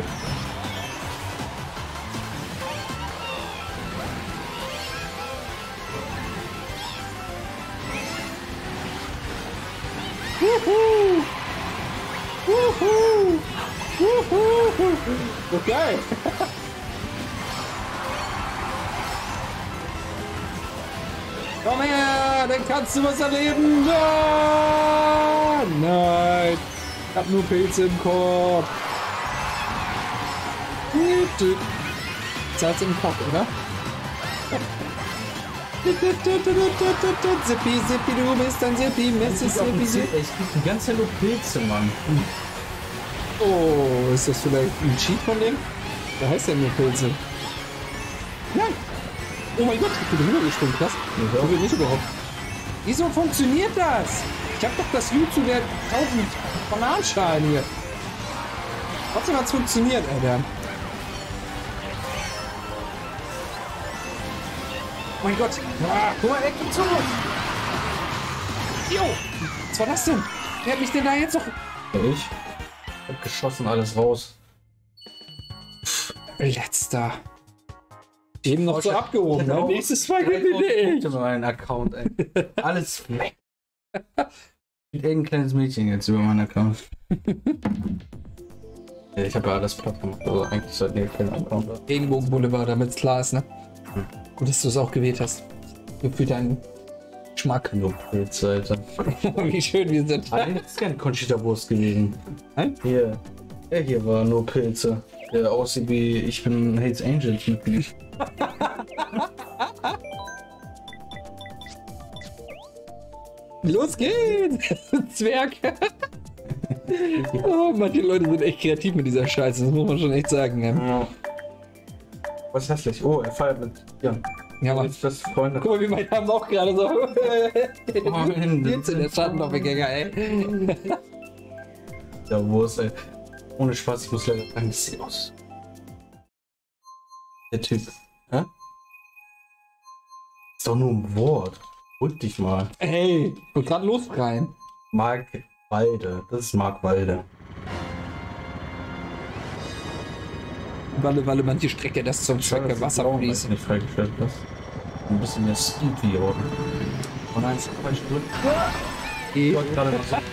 S2: Wuhu! Wuhu! Wuhu! Okay. Komm her, dann kannst du was erleben. Ja! Nein, ich hab nur Pilze im Korb. Salz im Kopf, oder? Zippy, Zippy, du bist ein Zippy, Mississippi.
S1: Ich krieg die ganze Zeit nur Pilze, Mann.
S2: Oh, ist das vielleicht ein Cheat von dem? Da heißt ja nur Pilze. Nein! Oh mein Gott, ich bin rübergesprungen, krass.
S1: Ja.
S2: Ich will nicht überhaupt. Wieso funktioniert das? Ich hab doch das YouTube der tausend Bananenschalen hier. Trotzdem hat's funktioniert, Alter. Oh mein Gott. Ah, guck mal, Eck und zu. Jo. Was war das denn? Wer hat mich denn da jetzt noch...
S1: Ich hab geschossen, alles raus.
S2: Letzter. Eben noch so abgehoben.
S1: Genau.
S2: Ne? Nächstes Mal gewinne ich.
S1: Ich meinen Account, ey. Alles weg. Mit irgendein kleines Mädchen jetzt über meinen Account. Ja, ich habe ja alles platt gemacht. Also eigentlich sollte ich keinen Account haben.
S2: Regenbogen Boulevard, damit es klar ist, ne?
S1: Hm.
S2: Gut, dass du es auch gewählt hast. Für deinen Geschmack.
S1: Nur Pilze, Alter.
S2: Wie schön wir sind.
S1: Ah, das ist kein Conchita Wurst gewesen.
S2: Nein?
S1: Hier. Er hier war nur Pilze. Der aussieht wie ich bin Hates Angels Mitglied.
S2: Los geht's! Zwerg! Oh, manche Leute sind echt kreativ mit dieser Scheiße, das muss man schon echt sagen. Ja,
S1: Ja. Was ist hässlich? Oh, er feiert mit Jan.
S2: ja Mann.
S1: Jetzt das Freunde.
S2: Guck mal, wie mein Name auch gerade so.
S1: Oh,
S2: Jetzt in der Schattendoppelgänger, ey.
S1: Ja, Wurst, ey. Ohne Spaß, ich muss leider sagen, das sieht aus. Der Typ. Hä? ist doch nur ein Wort. Rück dich mal.
S2: Hey, ich wollte gerade losrein.
S1: Mark Walde. Das ist Mark Walde.
S2: Walle, Walle, manche Strecke, das zum Zwecke Wasser fließt.
S1: Nicht freigestellt, das. Ein bisschen mehr Speed wie hier oben. Oh nein, ist falsch gedrückt. Ich wollte gerade noch so.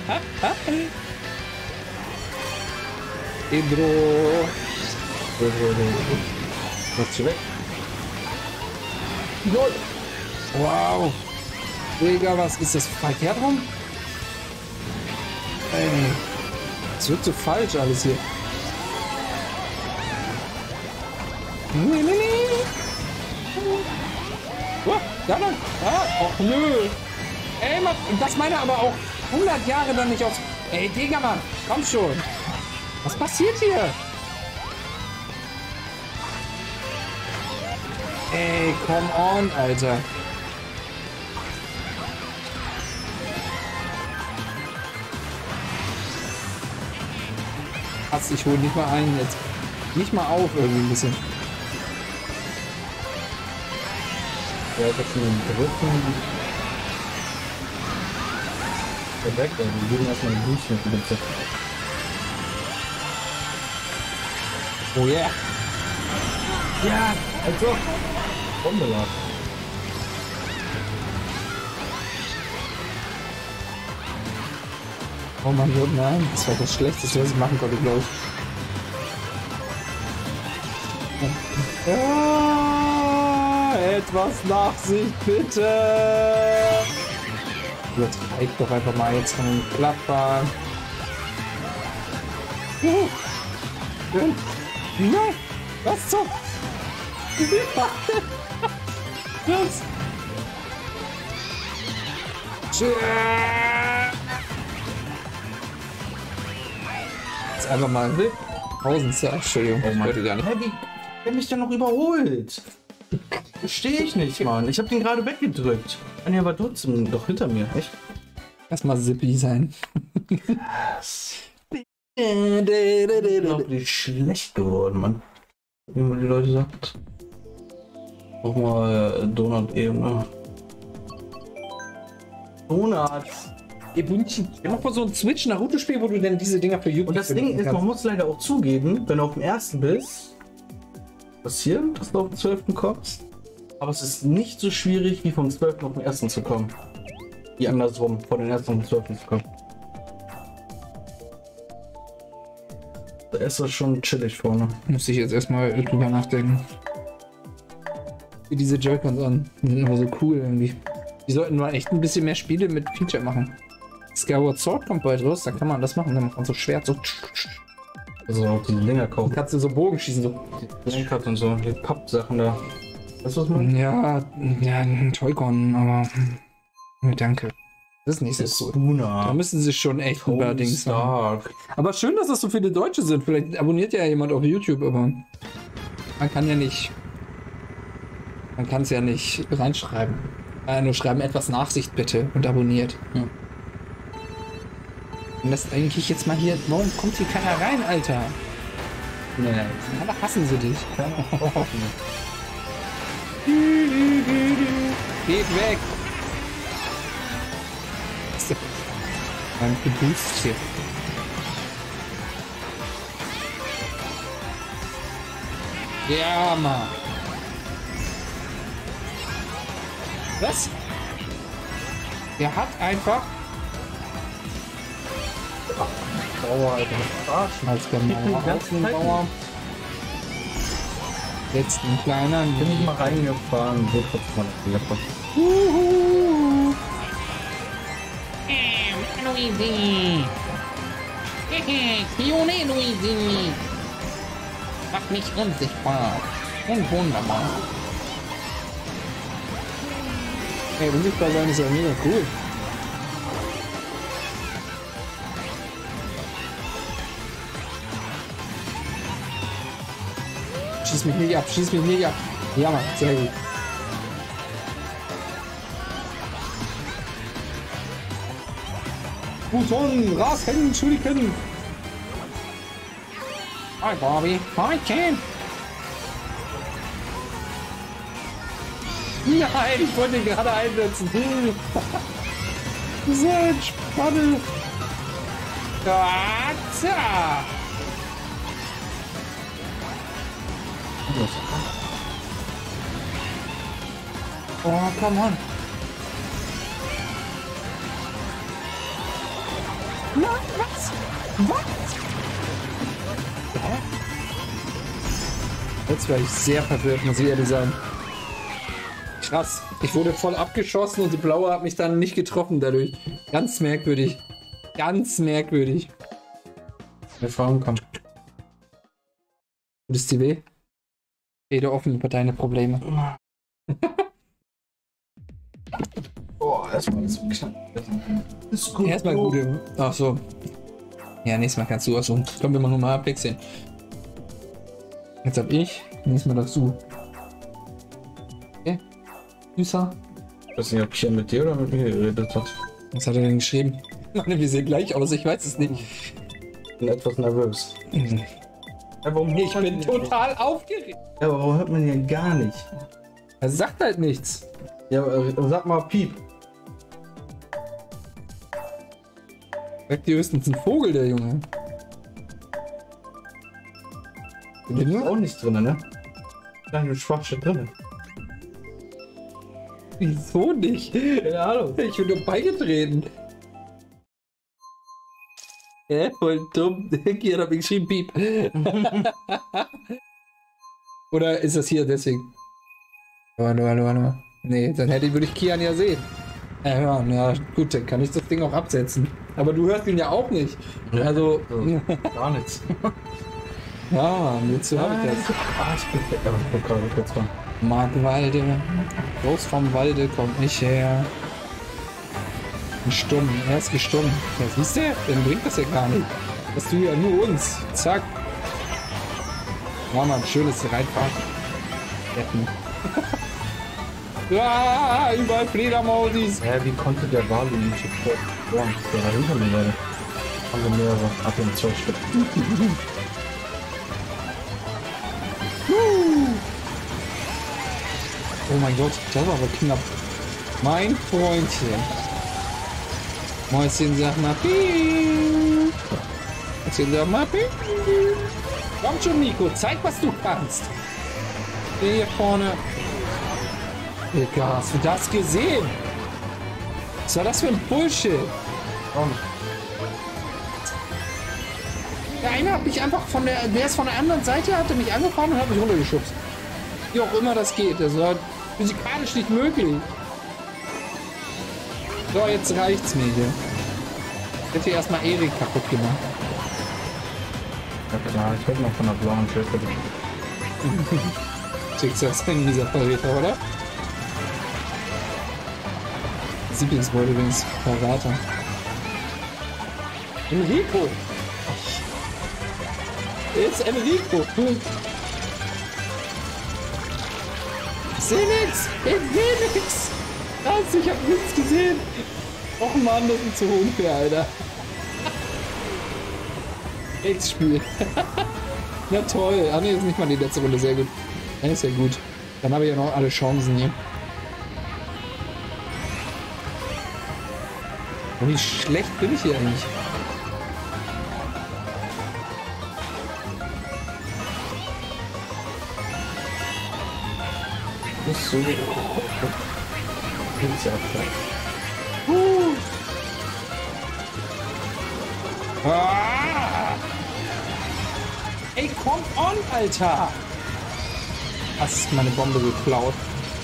S2: Pedro.
S1: Was du weg?
S2: Wow. Digga, was ist das verkehrt rum? Ey. Es wird so falsch alles hier. Nee, nee, nee. Oh, ja, dann. Ah, oh, nö. Ey, Mann, das meine aber auch hundert Jahre dann nicht aus. Ey, Digga, Mann, komm schon. Was passiert hier? Ey, come on, Alter. Pass, ich hol nicht mal ein jetzt. Nicht mal auf irgendwie ein bisschen.
S1: Ja, ich hab schon den dritten. Der weg, ey. Wir geben erstmal ein Blütchen, bitte.
S2: Oh yeah.
S1: Ja, also. Bombe lag.
S2: Oh mein Gott, nein. Das war das Schlechteste, was ich machen konnte, glaube ich. Ja, etwas Nachsicht, bitte. Übertreib doch einfach mal jetzt von den Klappern. Uh. Nein, was zum... Was? Jetzt einfach mal tausend. Entschuldigung,
S1: Oh
S2: ich
S1: Mann.
S2: wollte gar nicht.
S1: Hä, wie? Der hat mich doch noch überholt. Verstehe ich nicht, Mann. Ich hab den gerade weggedrückt. Ah, nee, aber trotzdem doch hinter mir, echt?
S2: Lass mal Zippy sein.
S1: Noch nicht schlecht geworden, Mann. Wie man die Leute sagt. Mach mal Donut-Ebene. Donut!
S2: Ebunchi. Mach mal so ein Switch-Naruto-Spiel, wo du denn diese Dinger für YouTube
S1: Und das Ding ist, man muss leider auch zugeben, wenn du auf dem ersten bist, passieren, dass du auf den zwölften kommst. Aber es ist nicht so schwierig, wie vom zwölften auf den ersten zu kommen. Wie andersrum, von den ersten auf den zwölften zu kommen. Der erste ist schon chillig vorne.
S2: Muss ich jetzt erstmal drüber nachdenken. Wie diese Joy-Cons an. Die sind immer so cool irgendwie. Die sollten mal echt ein bisschen mehr Spiele mit Feature machen. Skyward Sword kommt bald raus, dann kann man das machen. Dann macht man so Schwert, so.
S1: Also auch die Dinger kaufen.
S2: Dann kannst du so Bogen schießen, so.
S1: Die Lenkrad und so, die Pappsachen da. Weißt du, was man?
S2: Ja, ja, ein Toy-Con, aber. Nee, danke. Das ist nicht so cool. Da
S1: Spooner.
S2: müssen sie schon echt ein paar Dings machen.
S1: Stark.
S2: Aber schön, dass das so viele Deutsche sind. Vielleicht abonniert ja jemand auf YouTube, aber man kann ja nicht. Man kann es ja nicht reinschreiben. Äh, nur schreiben, etwas Nachsicht bitte und abonniert. Ja. Und das eigentlich jetzt mal hier. Warum kommt hier keiner rein, Alter?
S1: Nee,
S2: Alle hassen sie dich. Geht weg! Was ist denn? Ein Geboost hier. Ja, Mann. Was? Der hat einfach.
S1: Bauer, Alter. Arsch.
S2: Als der Mauer Außenbauer. Jetzt ein kleiner.
S1: Bin ich mal reingefahren, so trotzdem mal das Lecker.
S2: Uhuhu.
S3: Ähm, Luigi. Hehe, Fione Luigi. Mach mich unsichtbar. Und wunderbar.
S2: Ey, unsichtbar sein ist ja mega cool. Schieß mich nicht ab, schieß mich nicht ab. Ja, Mann, sehr gut. Buton, Rasen, Schuriken.
S3: Hi, Bobby. Hi, Ken.
S2: Nein, ich wollte ihn gerade einsetzen. So entspannend. Gotcha. Oh, come on. Nein, was? Was? Hä? Jetzt war ich sehr verwirrt, muss ich ehrlich sagen. Krass. Ich wurde voll abgeschossen und die blaue hat mich dann nicht getroffen dadurch. Ganz merkwürdig. Ganz merkwürdig.
S1: Der Frauen kommt.
S2: Tut es dir weh? Rede offen über deine Probleme.
S1: Oh, erstmal alles knapp. Ist gut.
S2: Erstmal gute. Ach so. Ja, nächstes Mal kannst du auch so. Komm, wir machen mal abwechseln. Jetzt hab ich. Nächstes Mal darfst du. Okay. Süßer.
S1: Ich weiß nicht, ob Kian mit dir oder mit mir geredet hat.
S2: Was hat er denn geschrieben? Meine, wir sehen gleich aus, ich weiß es nicht.
S1: Ich bin etwas nervös.
S2: Mhm.
S1: Ja, warum
S2: Ich bin total aufgeregt.
S1: Ja, aber warum hört man hier gar nicht?
S2: Er sagt halt nichts.
S1: Ja, äh, sag mal Piep.
S2: Sagt dir höchstens ein Vogel, der Junge.
S1: Du bist auch nicht drin, ne? Da ist ein Schwachstück drin.
S2: Wieso nicht?
S1: Ja, hallo.
S2: Ich bin nur beigetreten. Hä? Voll dumm. Hier hat ich geschrieben, Piep. Oder ist das hier deswegen? Hallo, hallo, hallo. Nee, dann hätte ich, würde ich Kian ja sehen. Ja, ja, ja, gut, dann kann ich das Ding auch absetzen. Aber du hörst ihn ja auch nicht. Also,
S1: Gar nichts.
S2: ja, wozu habe ich das?
S1: Ah, ich bin weg, aber ich bin gerade kurz dran.
S2: Mark Walde. Groß vom Walde kommt nicht her. Stumm, er ist gestummt. Ja, siehst du? Dann bringt das ja gar nicht. Das tut ja nur uns. Zack. Ja, mal ein schönes Reinfahren. Retten. Ja, überall Fledermausis.
S1: Hä, wie konnte der Walu nicht sofort bohren? Der war hinter mir leider. Haben wir mehrere. Ab und zwei Stück.
S2: Oh mein Gott, das war aber knapp. Mein Freundchen. Mäuschen, sag mal piep. Mäuschen, sag mal piep. Komm schon, Nico, zeig, was du kannst. Hier vorne. Digga, hast du das gesehen? Was war das für ein Bullshit?
S1: Auch nicht.
S2: Der eine hat mich einfach von der, der ist von der anderen Seite, hat er mich angefahren und hat mich runtergeschubst. Wie auch immer das geht, das war physikalisch nicht möglich. So, jetzt reicht's mir hier. Ich hätte hier erstmal Erik kaputt gemacht.
S1: Ja klar, ich hätte noch von der blauen Schrift.
S2: Schicksalsring dieser Verräter, oder? Lieblingswort übrigens, Verräter. Enrico! Ist Enrico! Ich seh nix! Ich seh nix! Was? Ich hab nichts gesehen! Och Mann, das ist zu unfair, Alter! Jetzt Spiel! Na toll! Ah ne, ist nicht mal die letzte Runde, sehr gut. Dann ist ja gut. Dann habe ich ja noch alle Chancen hier. Und wie schlecht bin ich hier eigentlich?
S1: Nicht so. Gibt's ja auch.
S2: Uh. Ah. Ey, come on, Alter! Hast meine Bombe geklaut.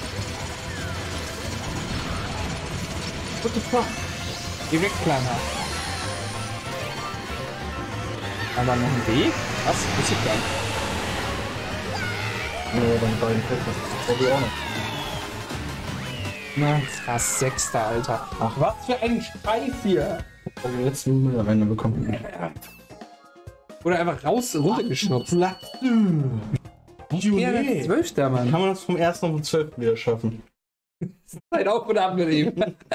S1: What the fuck?
S2: Direkt kleiner. Aber noch ein Weg? Was? Wusste ich gar nicht.
S1: Ja, deine beiden Plätze. Das wäre auch noch.
S2: Na, krass, Sechster, Alter. Ach, was für ein Scheiß hier.
S1: Ich habe jetzt einen Müll reinbekommen.
S2: Oder einfach raus, runtergeschnupft.
S1: Ja,
S2: nee. Zwölfter, Mann.
S1: Kann man das vom ersten auf den zwölften wieder schaffen?
S2: Seid auf und ab mit ihm.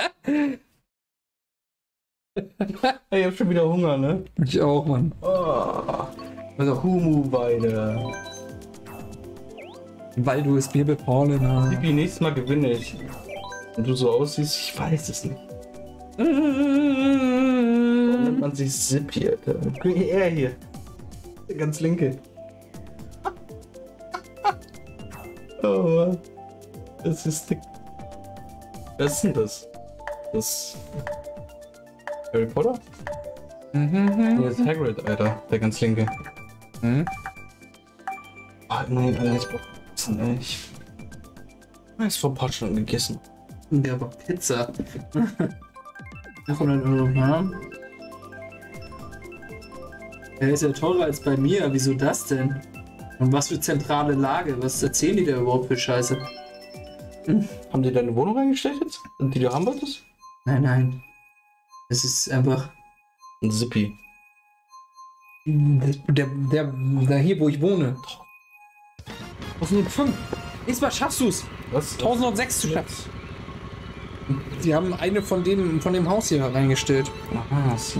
S1: Ey, ich hab schon wieder Hunger, ne?
S2: Ich auch, Mann.
S1: Oh, also Humu-Weide.
S2: Weil du es mir befallen hast.
S1: Zippy, nächstes Mal gewinne ich. Und du so aussiehst, ich weiß es nicht. Warum nennt man sich Zippy, Alter? Guck mal, er hier. Der ganz linke. Oh, das ist dick. Was ist denn das? Das. Harry Potter?
S2: Mhm.
S1: Hier ist Hagrid, Alter. Der ganz linke.
S2: Mhm.
S1: Ah, nein, Alter, ich brauch Pizza, ey. Ich. Ich vor ein paar Stunden gegessen.
S2: Der war Pizza. achthundert Euro haben. Der ist ja teurer als bei mir. Wieso das denn? Und was für zentrale Lage? Was erzählen die da überhaupt für Scheiße?
S1: Hm. Haben die deine Wohnung reingestellt jetzt? Und die du haben wolltest?
S2: Nein, nein. Es ist einfach.
S1: Ein Zippy.
S2: Der, der, der hier, wo ich wohne. tausendfünf. Nächstes Mal schaffst du es.
S1: Was?
S2: tausendsechs zu schaffen. Die haben eine von dem, von dem Haus hier reingestellt.
S1: Aha, so.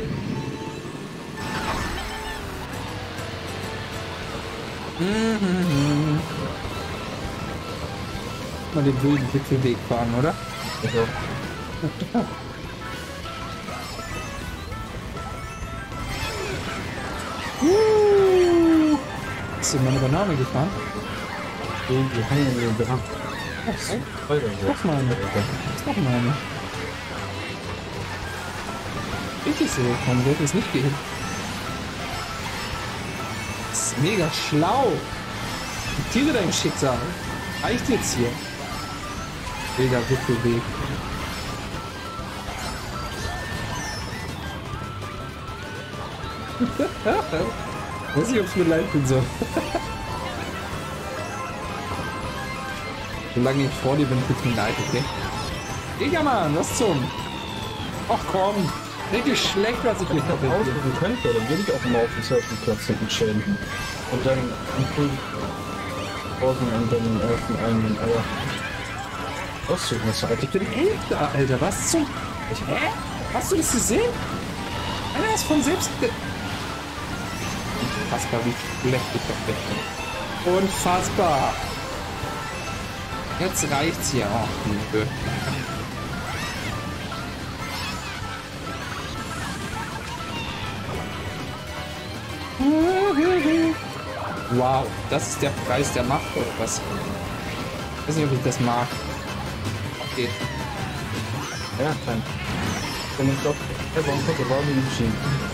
S2: Mhm. Mal den wilden Wipfelweg fahren, oder?
S1: Also.
S2: uh. Hast du meine Banane gefahren?
S1: Die Haie in den Brand.
S2: Was?
S1: Alter,
S2: Das ist meine. Das ist doch meine. Richtig so, warum wird es nicht gehen? Das ist mega schlau. Diktiere dein Schicksal. Reicht jetzt hier. Wilder Wipfelweg. Weiß nicht, ob es mir leid tun soll. Solange ich vor dir bin, tut's mir leid, okay? Digga-Mann, was zum? Ach komm, richtig schlecht, was ich nicht
S1: aussuchen könnte, dann würde ich auch mal auf den Surfingplatz hinten chillen. Und dann im Pool draußen und dann öffnen einen, aber aussuchen ist halt. Ich bin
S2: Alter, Alter, was zum... Hä? Hast du das gesehen? Einer ist von selbst... Unfassbar, wie schlecht ich das bin. Unfassbar. Jetzt reicht's hier auch, Liebe. Wow, das ist der Preis der Macht oder was? Ich weiß nicht, ob ich das mag. Okay.
S1: ja, fein. Wenn ich glaube, er war ein Foto, war wie Schienen.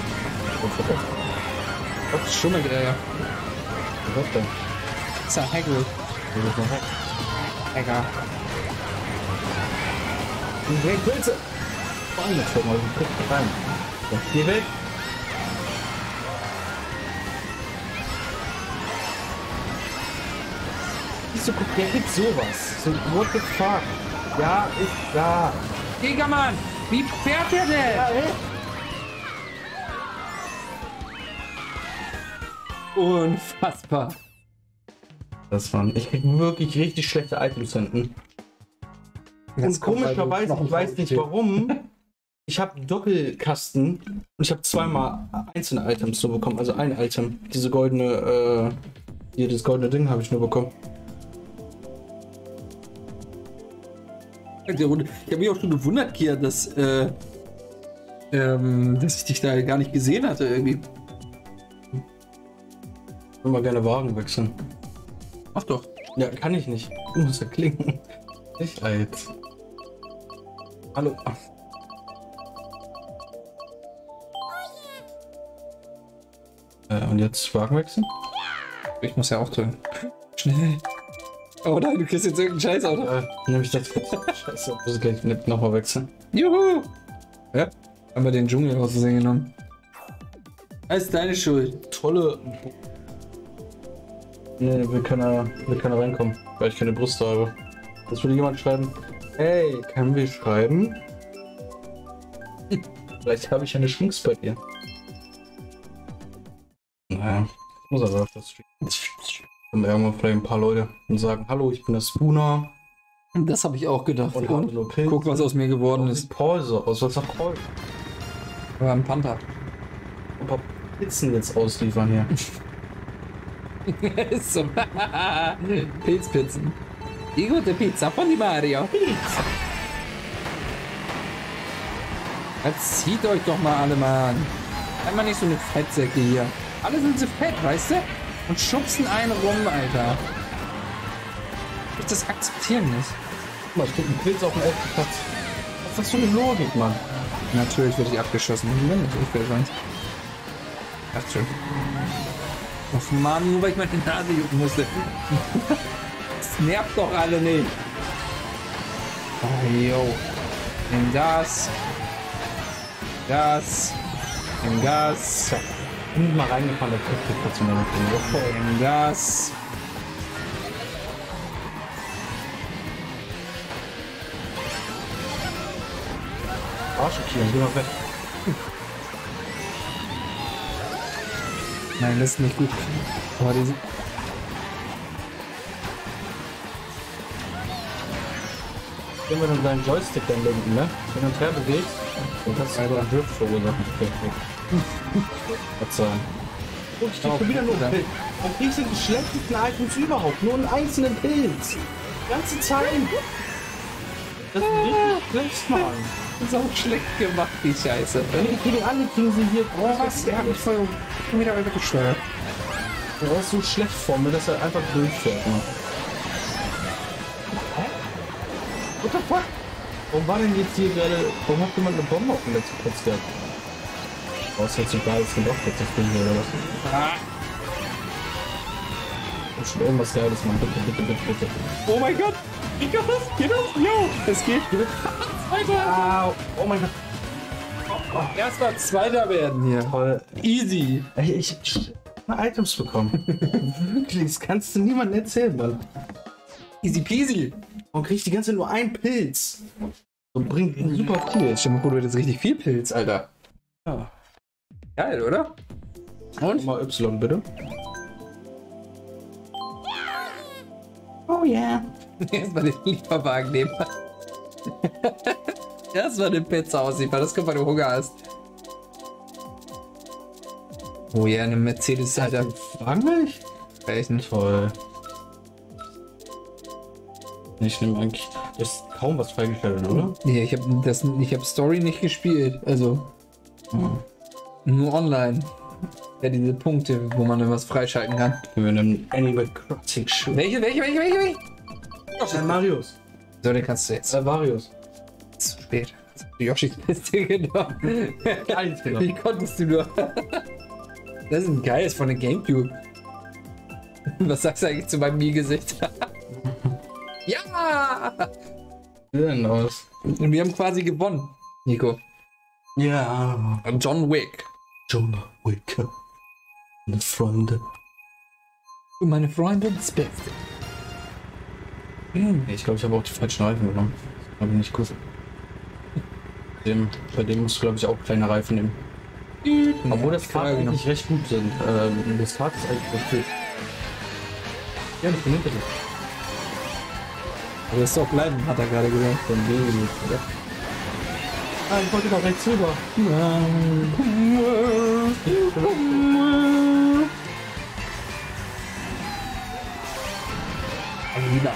S2: Was schummelt er ja?
S1: Was denn?
S2: Das ist ein Hagrid.
S1: Wie ist noch weg?
S2: Egal.
S1: Hey, Pilze! Mann, jetzt guck mal, wie kriegt rein. So, geh weg! Wieso guckt der gibt sowas? So, what the fuck? Ja, ist da.
S2: Digga-Mann, wie fährt der denn?
S1: Ja, ey.
S2: Unfassbar.
S1: Das waren, ich krieg wirklich richtig schlechte Items hinten. Und komischerweise, ich weiß nicht warum, ich habe Doppelkasten und ich habe zweimal einzelne Items so bekommen, also ein Item. Diese goldene, äh, hier, das goldene Ding habe ich nur bekommen.
S2: Ich habe mich auch schon gewundert, Kia, dass, äh, ähm, dass ich dich da gar nicht gesehen hatte irgendwie.
S1: Ich will mal gerne Wagen wechseln.
S2: Mach doch.
S1: Ja, kann ich nicht. Du musst ja klingen. Sicherheit. Hallo. Ach. Äh, und jetzt Wagen wechseln?
S2: Ich muss ja auch drücken. Schnell. Oh nein, du kriegst jetzt irgendeinen Scheißauto.
S1: Äh, nehme ich das kurz. Scheiße, muss ich gleich nicht nochmal wechseln.
S2: Juhu! Ja, haben wir den Dschungel aus Versehen genommen. Das ist deine Schuld.
S1: Tolle. Nee, wir können, wir können reinkommen, weil ich keine Brust habe. Jetzt würde jemand schreiben, hey, können wir schreiben? Vielleicht habe ich eine Chance bei dir. Naja, ich muss aber auf das Stream. Dann irgendwann vielleicht ein paar Leute und sagen, hallo, ich bin der Spooner.
S2: Das habe ich auch gedacht.
S1: Und,
S2: Und
S1: nur Pilze.
S2: guck, was aus mir geworden
S1: Wie
S2: ist.
S1: Paul so aus, was sagt Paul?
S2: War ein Panther.
S1: Ein paar Pizzen jetzt ausliefern hier.
S2: so. Pilzpizzen. Die gute Pizza von die Mario. Pizza. Jetzt zieht euch doch mal alle mal an. Einmal nicht so eine Fettsäcke hier. Alle sind so fett, weißt du? Und schubsen einen rum, Alter. Ich das akzeptieren muss.
S1: Guck mal, ich krieg einen Pilz auf den elften Platz. Was ist das für eine Logik, Mann?
S2: Natürlich werde ich abgeschossen. Wenn nicht, ich werde sein. Ach schön. Ach Mann, nur weil ich meine Nase jucken musste. Das nervt doch alle nicht. Oh, yo. Nimm das. Das. Nimm das.
S1: Ja. Ich bin mal reingefahren, der kriegt die Platz in der Mitte.
S2: Nimm das.
S1: Arschkieren, geh mal weg.
S2: Nein, das ist nicht gut. Aber diese.
S1: Wenn wir dann deinen Joystick dann lenken, ne? Wenn du ihn her bewegst, dann kannst du einfach einen Drift verursachen. Okay, okay. Verzeihen. Oh, ich krieg schon wieder nur einen Pilz. Und ich sind die schlechtesten Items überhaupt. Nur einen einzelnen Pilz. Die ganze Zeit. Das ist richtig schlecht, Mann.
S2: Das ist auch schlecht gemacht, die Scheiße.
S1: Wenn die kriegen alle, kriegen sie hier.
S2: Oh, was? Der hat mich voll wieder übergesteuert.
S1: Er ist so schlecht vor mir, dass er einfach durchfährt. Ne? What the fuck? Warum war denn jetzt hier gerade. Warum hat jemand eine Bombe auf dem letzten Platz gehabt? Oh, ist jetzt so geil, ist denn doch jetzt das Ding hier oder was?
S2: Ah.
S1: Und schon irgendwas Geiles, Mann. Bitte, bitte, bitte, bitte.
S2: Oh mein Gott! Wie geht das? Geht das? Jo! Es geht! Zweiter!
S1: Au. Oh mein Gott.
S2: Oh, erstmal Zweiter werden hier.
S1: Toll.
S2: Easy!
S1: Ey, ich hab Items bekommen. Wirklich, das kannst du niemandem erzählen, Mann.
S2: Easy peasy!
S1: Und krieg ich die ganze Zeit nur einen Pilz. Und bringt super viel.
S2: Stell dir mal vor, du hättest richtig viel Pilz, Alter.
S1: Ja.
S2: Geil, oder? Und?
S1: Mal Y, bitte. Oh yeah.
S2: Erstmal den Lieferwagen nehmen. Erstmal den Pizza ausliefern, das kommt, weil du Hunger hast. Oh ja, eine Mercedes, Alter.
S1: Fragen mich?
S2: Welchen?
S1: Toll. Ich nehme eigentlich. Das ist kaum was freigeschaltet, oder?
S2: Nee, ich habe das, ich habe Story nicht gespielt, also
S1: Hm.
S2: nur online. Ja, diese Punkte, wo man dann was freischalten kann.
S1: Wir nehmen Animal Crossing Show.
S2: Welche, welche, welche, welche, welche?
S1: Äh, Marius.
S2: So, den kannst du jetzt.
S1: Äh, Varius.
S2: Zu spät. Yoshis Liste genommen.
S1: Eins genau.
S2: Wie konntest du nur? Das ist ein geiles von der Gamecube. Was sagst du eigentlich zu meinem Mii-Gesicht? Ja!
S1: Wie denn aus?
S2: Und wir haben quasi gewonnen, Nico.
S1: Ja.
S2: John Wick.
S1: John Wick. Meine Freunde.
S2: Du, meine Freunde, das Beste.
S1: Hm. Ich glaube, ich habe auch die falschen Reifen genommen. Habe ich nicht gut. Dem, bei dem musst du, glaube ich, auch kleine Reifen nehmen.
S2: Mhm.
S1: Obwohl das Kart
S2: Geil,
S1: eigentlich recht gut sind. Ähm, das Kart ist eigentlich recht gut. Ja, ich bin hinter dir.
S2: Aber das ist auch bleiben, hat er gerade gesagt.
S1: Dann will ich nicht, oder? Ah, ich wollte doch rechts rüber.
S2: Alina.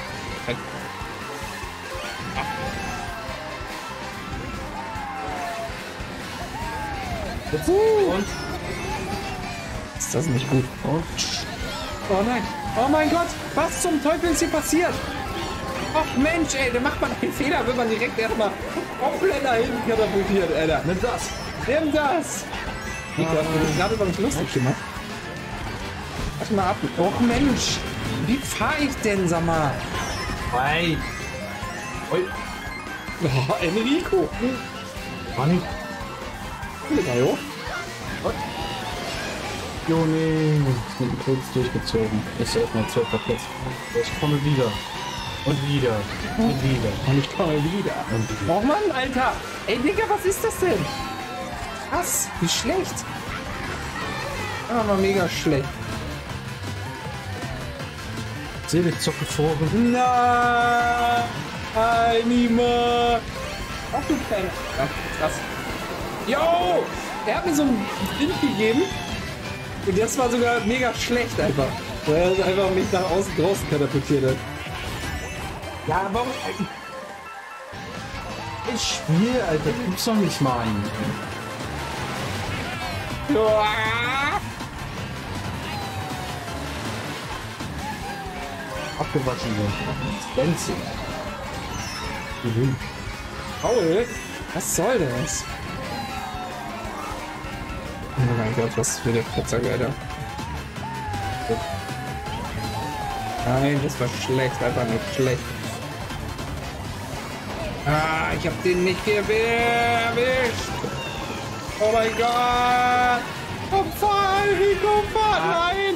S1: Und?
S2: Ist das nicht gut?
S1: Und?
S2: Oh nein. Oh mein Gott. Was zum Teufel ist hier passiert? Ach Mensch, ey, da macht man einen Fehler, wenn man direkt erstmal komplett nach hinten katapultiert, Alter.
S1: Nimm das!
S2: Nimm das! Ich glaube, du hast gerade über mich lustig gemacht. Warte mal ab. Och Mensch, wie fahr ich denn, sag mal?
S1: Hey! Oi!
S2: Oh, Enrico!
S1: Mann!
S2: Mario?
S1: Jo, nee! Ist mit dem Pilz durchgezogen. Ist erstmal zwölfter Platz. Ich komme wieder. Und wieder. Und wieder.
S2: Und ich komme wieder.
S1: Und wieder.
S2: Oh Mann, Alter! Ey, Digga, was ist das denn? Was? Wie schlecht? Einfach mal mega schlecht.
S1: Seelezocke Foren.
S2: Nein! Niemand! Ach du kleine. Ja, krass. Yo! Er hat mir so einen Wind gegeben. Und das war sogar mega schlecht einfach. Weil er einfach mich nach außen draußen katapultiert hat.
S1: Ja, warum? Ich spiele, Alter, gibt's doch nicht mal einen.
S2: Ja.
S1: Abgewaschen wird. Dancing. Mhm.
S2: Paul, was soll das? Oh mein Gott, was für der Fettsack, Alter. Nein, das war schlecht, einfach nur schlecht. Ah, ich hab den nicht erwischt. Oh mein Gott. Komm, fahr, Rico, fahr, nein.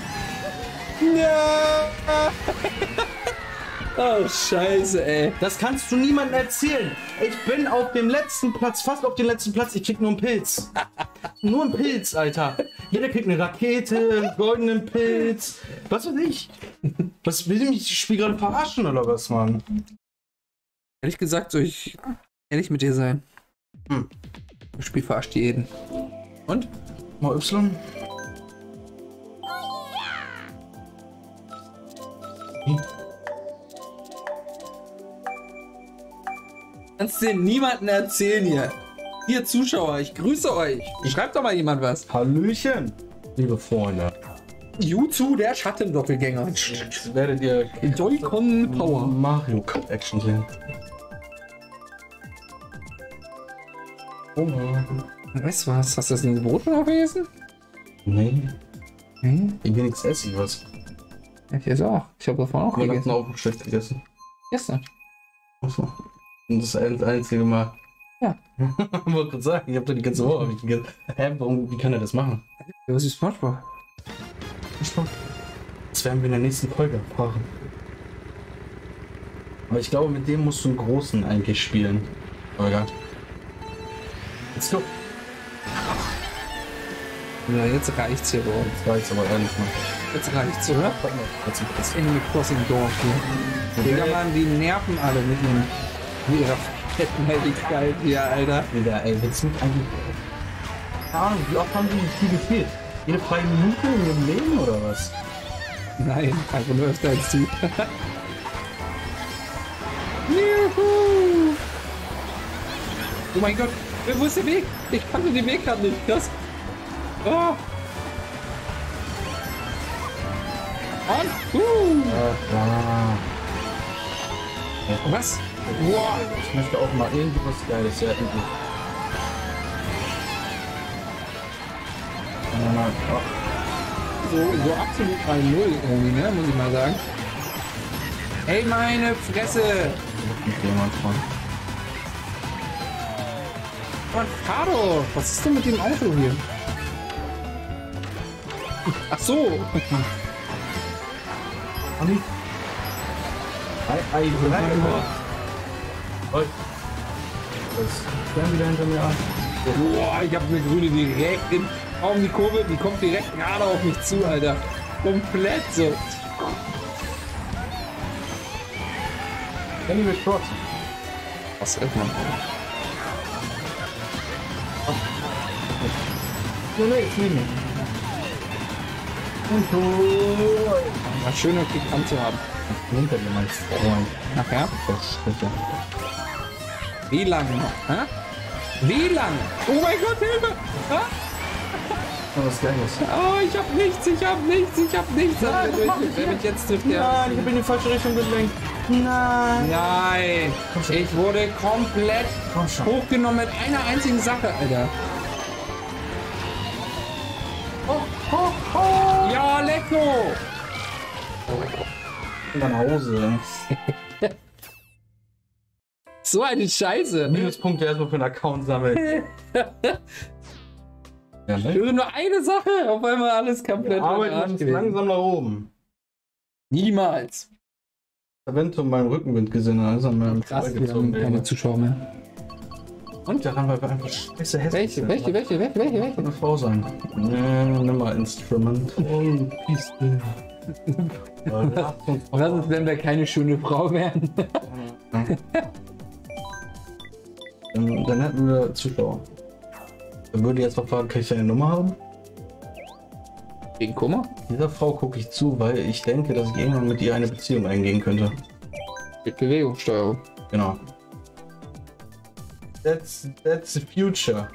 S2: Ja. Oh, scheiße, ey.
S1: Das kannst du niemandem erzählen. Ich bin auf dem letzten Platz, fast auf dem letzten Platz. Ich krieg nur einen Pilz. Nur einen Pilz, Alter. Jeder kriegt eine Rakete, einen goldenen Pilz. Was weiß ich. Was will mich das Spiel gerade verarschen oder was, Mann?
S2: Ehrlich gesagt, soll ich ehrlich mit dir sein?
S1: Hm.
S2: Das Spiel verarscht jeden. Und?
S1: Mal Y. Hm.
S2: Kannst du niemanden erzählen hier. Ihr Zuschauer, ich grüße euch. Schreibt doch mal jemand was.
S1: Hallöchen, liebe Freunde.
S2: Jutsu, der Schattendoppelgänger.
S1: Jetzt werdet ihr
S2: Joy-Con Power.
S1: Mario Kart Action sehen. Oh.
S2: Weißt du was? Hast du das in den Brot noch gegessen?
S1: Nee,
S2: Hm?
S1: ich wenigstens esse ich was.
S2: Ja, ich esse auch. Ich habe davon auch
S1: Ich habe
S2: gegessen.
S1: auch schlecht gegessen.
S2: Gestern.
S1: Achso. Und das ist das einzige Mal.
S2: Ja.
S1: Ich wollte gerade sagen, ich habe doch die ganze Woche nicht gegessen. Hä, warum, wie kann er das machen?
S2: Ja, was ist SpongeBob?
S1: Das werden wir in der nächsten Folge erfahren. Aber ich glaube, mit dem musst du einen großen eigentlich spielen. Holger. Let's go.
S2: Ja, jetzt reicht's hier, Bro.
S1: Das war jetzt aber ehrlich mal.
S2: Jetzt reicht's, oder?
S1: Das
S2: Animal Crossing Dorf hier. Digga, Mann, die nerven alle mit, ihrem, mit ihrer Fettmäßigkeit hier, Alter.
S1: Digga, ey, willst du eigentlich... Keine Ahnung, wie oft haben die die gespielt? Jede freie Minute in ihrem Leben oder was?
S2: Nein, einfach nur öfter als du. Juhu! Oh mein Gott, wo ist der Weg? Ich kannte den Weg gerade nicht. Das. Oh. Und, uh.
S1: Ja, ja.
S2: Was? Boah.
S1: Ich möchte auch mal irgendwas Geiles, ja, endlich. Ja, mal, oh.
S2: So, so absolut bei Null irgendwie, ne? Muss ich mal sagen. Ey, meine Fresse!
S1: Jemand von.
S2: Mann, fahr doch! Was ist denn mit dem Auto hier? Ach so!
S1: Anni? Ei, ei, ei, ei. Das werden wieder hinter mir an.
S2: Boah, ich hab eine grüne direkt in. Kaum die Kurve, die kommt direkt gerade auf mich zu, Alter. Komplett so.
S1: Animal Crossing.
S2: Was ist man?
S1: So, nee, jetzt nicht mehr. Und so.
S2: War schöner Kick anzuhaben.
S1: Hinter dir, mein Freund.
S2: Nachher?
S1: Versprecher.
S2: Wie lange noch? Hä? Wie lange? Oh mein Gott, Hilfe! Ah?
S1: Oh, was Geiles.
S2: Oh, ich hab nichts, ich hab nichts, ich hab nichts.
S1: Nein,
S2: Wer
S1: mach
S2: mich,
S1: nicht.
S2: wer mich jetzt trifft, der.
S1: Nein, ich habe in die falsche Richtung gelenkt. Nein.
S2: Nein! Ich wurde komplett
S1: Komm schon.
S2: hochgenommen mit einer einzigen Sache, Alter.
S1: Oh, oh, oh.
S2: Ja, Lecko!
S1: Nach Hause.
S2: So eine Scheiße.
S1: Minuspunkte erstmal für den Account sammeln. Ja, ne?
S2: Nur eine Sache, auf einmal alles komplett.
S1: Wir arbeiten
S2: am Arsch
S1: uns
S2: gewesen.
S1: langsam nach oben.
S2: Niemals.
S1: Eventuell meinen Rückenwind gesehen, also an meinem
S2: Krass, wir
S1: vorbeigezogen
S2: haben keine Zuschauer mehr.
S1: Und daran, weil wir einfach scheiße hässlich
S2: Welche,
S1: sind.
S2: welche, welche, welche, welche, welche?
S1: Eine Frau sein. Nee, nimm mal Instrument. Oh, Piste.
S2: Was ist, wenn wir keine schöne Frau wären?
S1: Dann, dann hätten wir Zuschauer. Dann würde ich jetzt mal fragen, kann ich deine Nummer haben?
S2: Gegen Kummer?
S1: Dieser Frau gucke ich zu, weil ich denke, dass ich irgendwann mit ihr eine Beziehung eingehen könnte.
S2: Mit Bewegungssteuerung.
S1: Genau. That's, that's the future.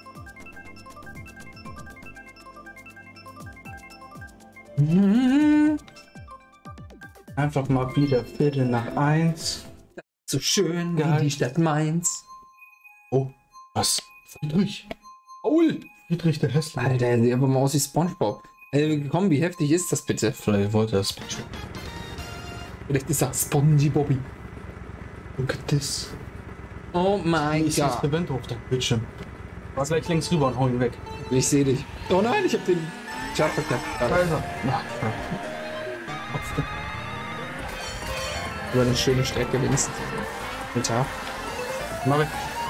S1: Einfach mal wieder Viertel nach eins.
S2: So schön
S1: Geil.
S2: wie die Stadt Mainz.
S1: Oh, was? Friedrich.
S2: Paul!
S1: Friedrich der Hässliche.
S2: Alter, der sieht aber mal aus wie Spongebob. Ey, komm, wie heftig ist das bitte?
S1: Vielleicht wollte er es.
S2: Vielleicht ist das SpongeBobby.
S1: Look at this.
S2: Oh mein
S1: Ich sehe das
S2: Gott.
S1: Event auf deinem Bildschirm. War gleich links rüber und hau ihn weg.
S2: Ich sehe dich. Oh nein, ich hab den Chart verkackt.
S1: Da ist er. Na,
S2: Über eine schöne Strecke wenigstens. Mittag.
S1: mach ich.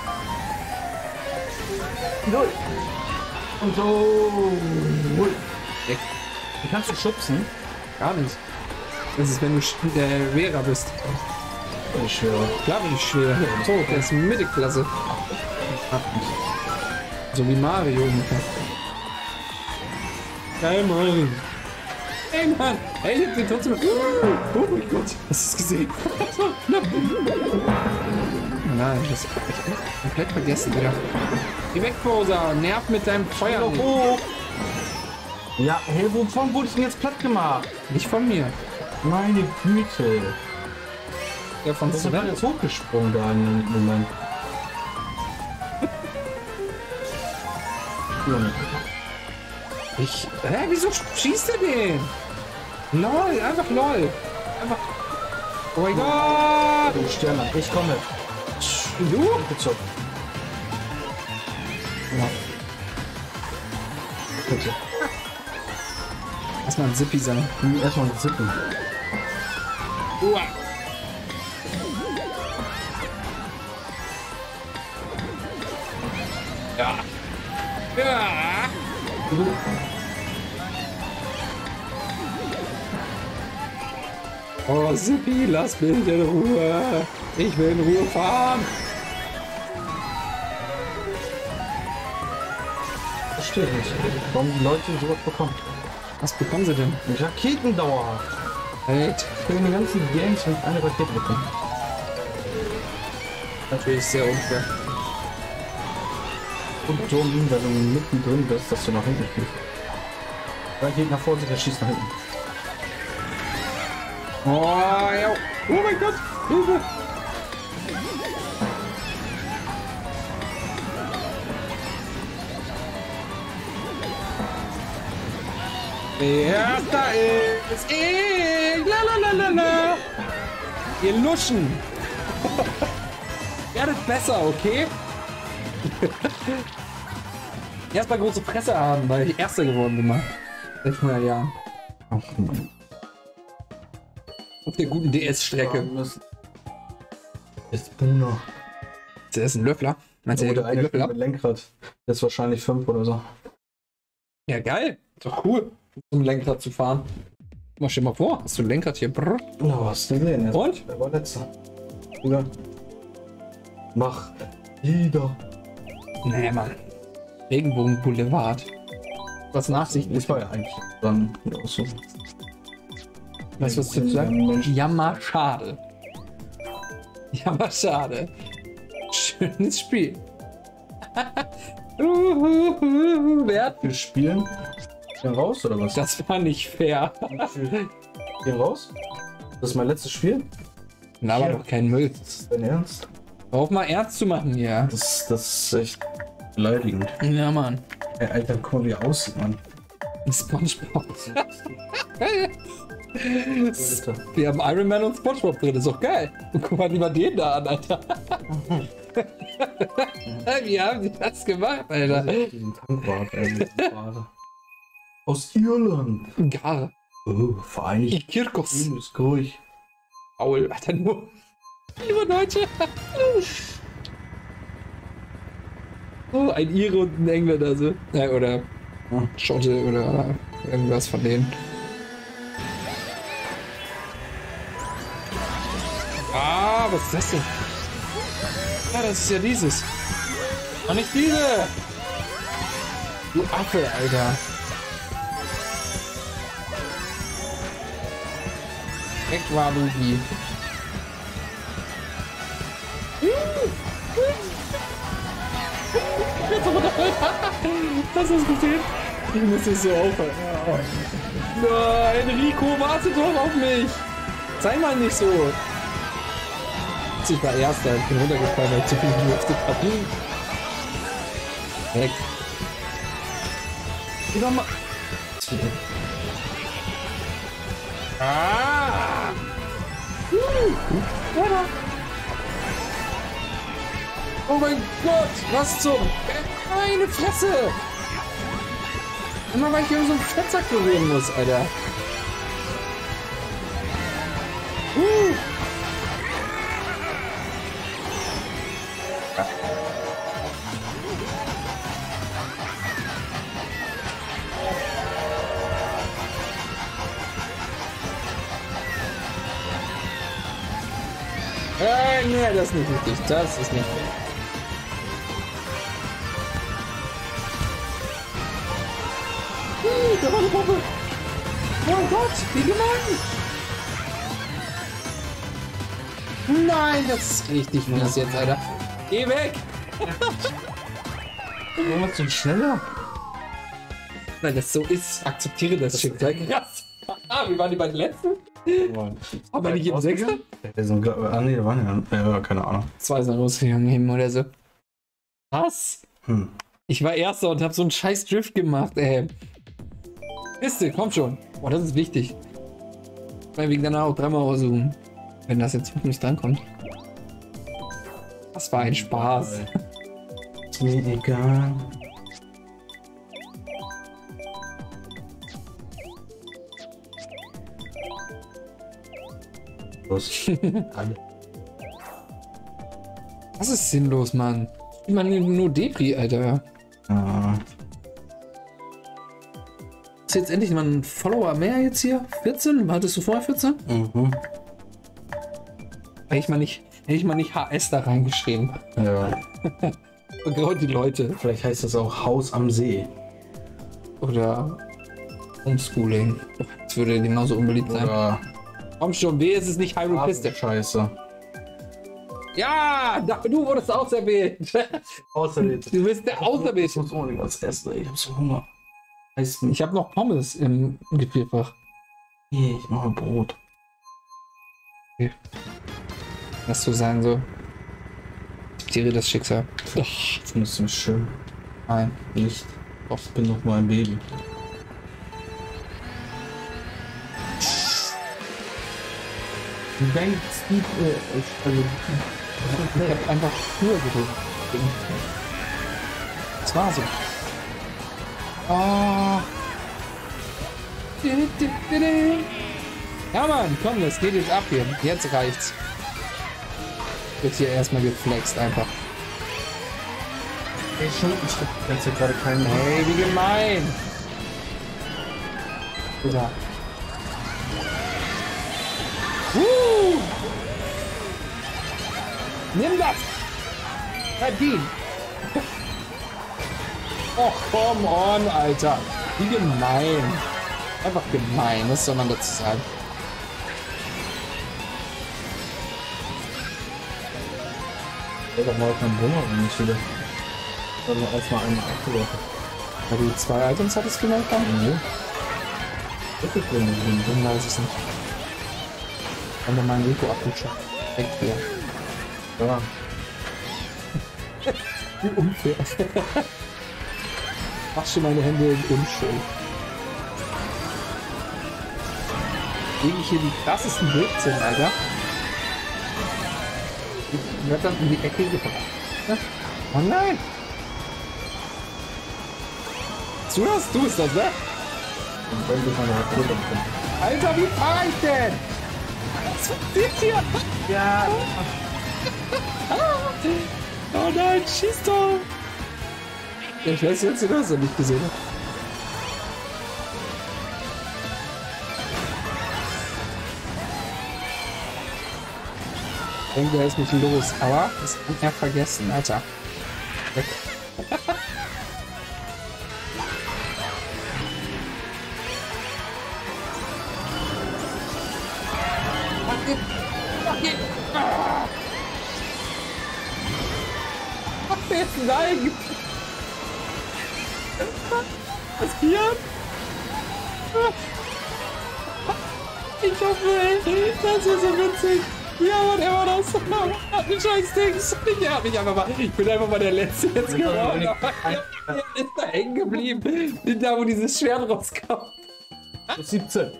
S1: Null. Und so. Null.
S2: Weg.
S1: Wie kannst du schubsen?
S2: Gar nicht. Das ist, wenn du sch- äh, schwerer bist.
S1: Ich schwöre.
S2: Klar bin ich schwer. So, der ist Mittelklasse. So wie Mario ungefähr. Geil, Mario. Ey, Mann. Ey, ich hab den trotzdem... Oh mein Gott. Hast du es gesehen? Nein, das hab ich komplett vergessen, Digga. Geh weg, Bowser. Nerv mit deinem Feuer.
S1: Doch
S2: nicht.
S1: hoch. Ja, hey, wovon wurde ich denn jetzt platt gemacht?
S2: Nicht von mir.
S1: Meine Güte.
S2: Ja, von
S1: Das ist doch jetzt hochgesprungen da in dem Moment. Junge.
S2: Ich. Hä, wieso schießt er den? LOL, einfach LOL. Einfach. Oh mein Gott!
S1: Du Sterne, ich komme.
S2: Du?
S1: Gezogen. Ja. Bitte.
S2: Lass mal ein Zippy sein.
S1: Hm, Erstmal ein Sippen.
S2: Uah. Ja. Ja. Oh, Zippy, lass mich in Ruhe. Ich will in Ruhe fahren.
S1: Verstehe nicht, warum die Leute sowas bekommen.
S2: Was bekommen sie denn?
S1: Raketen dauerhaft.
S2: Halt.
S1: Ich kann in den ganzen Games mit einer Rakete bekommen.
S2: Natürlich sehr unfair.
S1: Und dumm, wenn du mittendrin bist, dass du nach hinten fliegst. Raketen nach vorne, der schießt nach hinten.
S2: Oh, ja. Oh mein Gott. Hilfe. Erster ist ich. La la la la la. Ihr Luschen. Werdet besser, okay? Erstmal große Fresse haben, weil ich Erster geworden bin mal. Seit hundert Jahren.
S1: Ach Mann.
S2: Auf der guten D S-Strecke.
S1: Ist Bruno.
S2: Der ist ein Löffler. Meinst du,
S1: Der
S2: der
S1: eine
S2: Löffel ab?
S1: mit Lenkrad. Der ist wahrscheinlich fünf oder so.
S2: Ja, geil. Ist doch cool, zum Lenkrad zu fahren. Mal stell mal vor, hast du ein Lenkrad hier? Brrr.
S1: Na, hast du gesehen? Jetzt.
S2: Und?
S1: Wer war letzter? Bruder. Mach. Jeder.
S2: Nee, Mann. Regenbogen Boulevard. Was Nachsicht
S1: Ich
S2: ist.
S1: war ja eigentlich dann auch so.
S2: Weißt du, was du sagst? Jammer, schade. Jammer, schade. Schönes Spiel. Uhuhu, wer hat-
S1: Wir spielen. Gehen raus oder was?
S2: Das war nicht fair.
S1: Gehen raus? Das ist mein letztes Spiel?
S2: Na, aber
S1: Ja.
S2: doch kein Müll.
S1: Das ist dein Ernst?
S2: Auf mal ernst zu machen hier.
S1: Das, das ist echt beleidigend.
S2: Ja, Mann.
S1: Ey, Alter, guck mal, wie er aussieht, Mann.
S2: SpongeBob.
S1: Alter.
S2: Wir haben Iron Man und SpongeBob drin, ist doch geil. Und guck mal lieber den da an, Alter. Wie haben die das gemacht, Alter?
S1: Diesen Tankwart, ey. diesen Warte. Aus Irland.
S2: Gar.
S1: Oh, Vereinigte
S2: Kirkos.
S1: ist ruhig.
S2: Paul, Alter, nur. Lieber Deutsche. Oh, ein Ire und ein Engländer, so. Ja, oder Schotte oder irgendwas von denen. Ah, was ist das denn? Ja, das ist ja dieses. Und nicht diese! Du Affe, Alter. Echt wahr, Luigi. Hast du es gesehen? Ich muss das so aufhören. Nein, Rico, warte doch auf mich. Sei mal nicht so. Ich war Erster, ich bin runtergefallen, weil ich zu viel gelüftet habe. Weg. Geh doch mal. Ah! Uh, oh mein Gott, was zum... Meine Fresse! Immer weil ich hier so einen Fettsack berühren muss, Alter. Uh. Äh, nee, das ist nicht richtig. Das ist nicht richtig. Da war eine Puppe. Oh mein Gott, wie gemein. Nein, das ist richtig mies jetzt, Alter. Geh weg.
S1: Warum machst du nicht schneller?
S2: Weil das so ist. Akzeptiere das, das Schicksal. Krass. Wie waren die beiden letzten? Aber nicht im Sechser?
S1: Ah ne, da waren ja, ja, keine Ahnung.
S2: Zwei sind rausgegangen oder so. Was?
S1: Hm.
S2: Ich war Erster und hab so einen scheiß Drift gemacht, ey. Liste, komm schon. Boah, das ist wichtig. Weil wegen danach auch dreimal aussuchen. Wenn das jetzt nicht drankommt. Das war ein Spaß.
S1: Ist mir egal. Los.
S2: Das ist sinnlos, Mann. Ich meine nur Depri, Alter.
S1: Ja.
S2: Ist jetzt endlich mal ein Follower mehr jetzt hier? vierzehn? Hattest du vorher vierzehn?
S1: Mhm.
S2: Hätte ich mal nicht, hätte ich mal nicht H S da reingeschrieben.
S1: Ja.
S2: Und gerade die Leute.
S1: Vielleicht heißt das auch Haus am See.
S2: Oder Homeschooling. Das würde genauso unbeliebt sein.
S1: Oder
S2: Komm schon, weh, ist es nicht Hyrule Piste.
S1: Scheiße.
S2: Ja, da- du wurdest auserwählt.
S1: Auserwählt.
S2: Du bist der Auserwählte.
S1: Ich muss unbedingt was essen, ey. Ich hab so Hunger. Heißt mich.
S2: Ich habe noch Pommes im Gefrierfach.
S1: Nee, ich mache Brot.
S2: Lass so sein, so. Akzeptiere das Schicksal.
S1: Ich finde es ziemlich schön.
S2: Nein.
S1: Nicht. Ich bin noch mal ein Baby. Du denkst, die, äh, also,
S2: Ich habe einfach früher gedrückt. Das war so. Oh. Ja, Mann, komm, das geht jetzt ab hier. Jetzt reicht's. Wird hier erstmal geflext einfach.
S1: ey, schon, ich hab die ganze Zeit gerade keinen.
S2: Hey, wie gemein. Oder? Uh. Nimm das! Verdient! Oh, come on, Alter! Wie gemein! Einfach gemein, was soll man dazu sagen?
S1: Ich doch mal auf meinen Brummer, wenn ich wieder. Also erstmal einmal abgeworfen.
S2: Weil du zwei Items hattest gemerkt haben?
S1: Nee. Wirklich drin, drin.
S2: Dann weiß ich es nicht. Haben wir meinen Rico abgeschafft. Weg hier.
S1: Ja.
S2: Wie unfair. Wasche meine Hände in Unschuld. Lege ich hier die krassesten Blödsinn, Alter. Ich werde dann in die Ecke gebracht. Oh nein! Du das? Du bist das, ne?
S1: Und dann geht man nach Rot kommen.
S2: Alter, wie fahr ich denn? Was passiert hier?
S1: Ja.
S2: Oh nein, schieß doch! Ja, ich weiß jetzt, dass er nicht gesehen hat. Ich denke, er ist nicht los, aber das kann er vergessen, Alter. Weg. it! Fuck it! Ah. Wer ist denn eigentlich? Was hier? Ich hoffe, ey, das ist so witzig. Ja, whatever das. Ein scheiß Dings. Ich hab mich einfach mal. Ich bin einfach mal der Letzte jetzt geworden. Er ist da hängen geblieben. Da, wo dieses Schwert rauskam.
S1: siebzehn.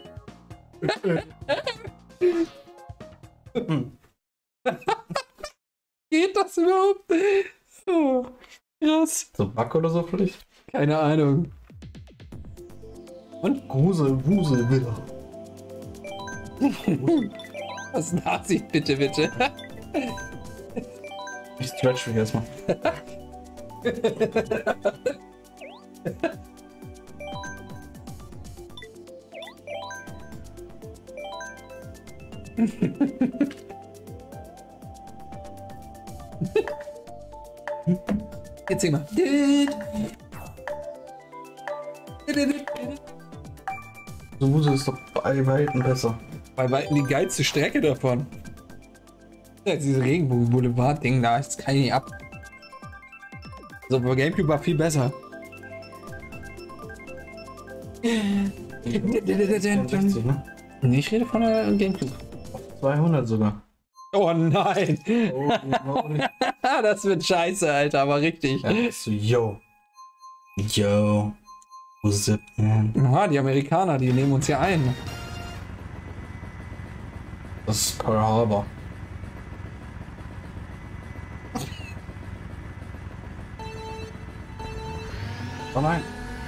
S2: Geht das überhaupt? Oh, krass.
S1: So Back oder so für dich?
S2: Keine Ahnung.
S1: Und Grusel, Wusel, wieder.
S2: Was Nazi, bitte, bitte.
S1: Ich stretch mich erstmal.
S2: Jetzt sehen wir.
S1: So Wusel ist doch bei Weitem besser.
S2: Bei weitem die geilste Strecke davon. Ja, diese Regenbogen-Boulevard-Ding da, das kann ich nicht ab. Also bei Gamecube war viel besser.
S1: sechzig, ne?
S2: Nee, ich rede von der Gamecube.
S1: zweihundert sogar.
S2: Oh nein!
S1: Oh, oh,
S2: Das wird scheiße, Alter, aber richtig.
S1: ja, so, yo. Yo. Wo ist man?
S2: Aha, die Amerikaner, die nehmen uns hier ein.
S1: Das ist Pearl Harbor. Oh nein.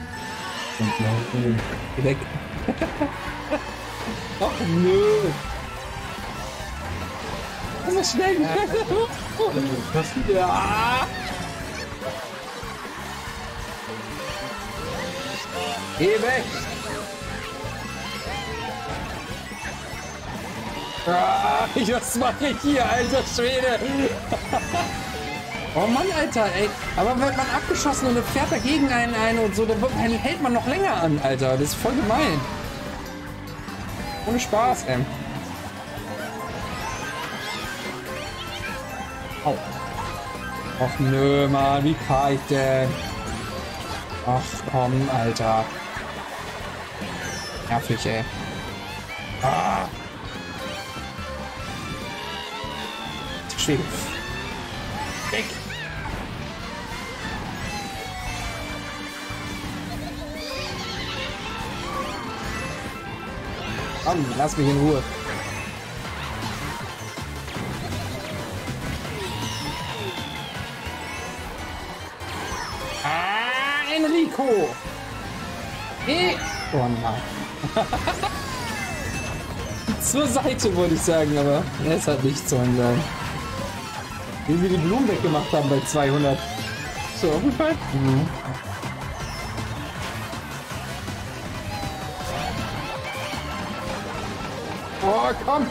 S2: Geh weg. Ach nö. Das ist schnell.
S1: Was?
S2: Ja. Geh weg. Ah, was mache ich hier, alter Schwede? Oh Mann, Alter, ey. Aber wird man abgeschossen und fährt dagegen einen ein und so, dann wird, hält man noch länger an, Alter. Das ist voll gemein. Ohne Spaß, ey. Au. Och nö, Mann, wie fahr ich denn? Ach komm, Alter. Nervig, ey. Ah. Schwede. Weg! Komm, lass mich in Ruhe. Ah, Enrico! Hey! Oh nein. Zur Seite wollte ich sagen, aber es hat nicht sollen sein. Wie wir die Blumen weggemacht haben bei zweihundert. So, aufgefallen? Mhm. Oh, komm!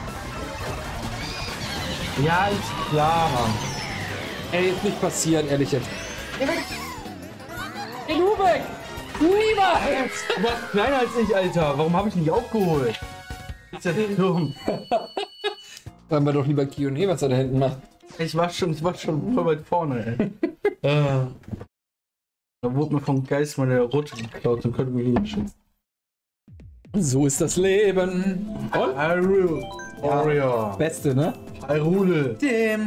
S1: Ja, ist klar, Mann.
S2: Ey, ist nicht passiert, ehrlich jetzt. Geh weg! Geh du weg! Niemals!
S1: Aber kleiner als ich, Alter. Warum habe ich nicht aufgeholt? Ist ja dumm.
S2: Wollen wir doch lieber Kionee, was er da hinten macht.
S1: Ich war schon, ich war schon voll weit vorne, ey. äh, da wurde mir vom Geist meine Rutsche geklaut und könnte mich nicht schützen.
S2: So ist das Leben. Und?
S1: Hyrule. Warrior.
S2: Beste, ne?
S1: Hyrule.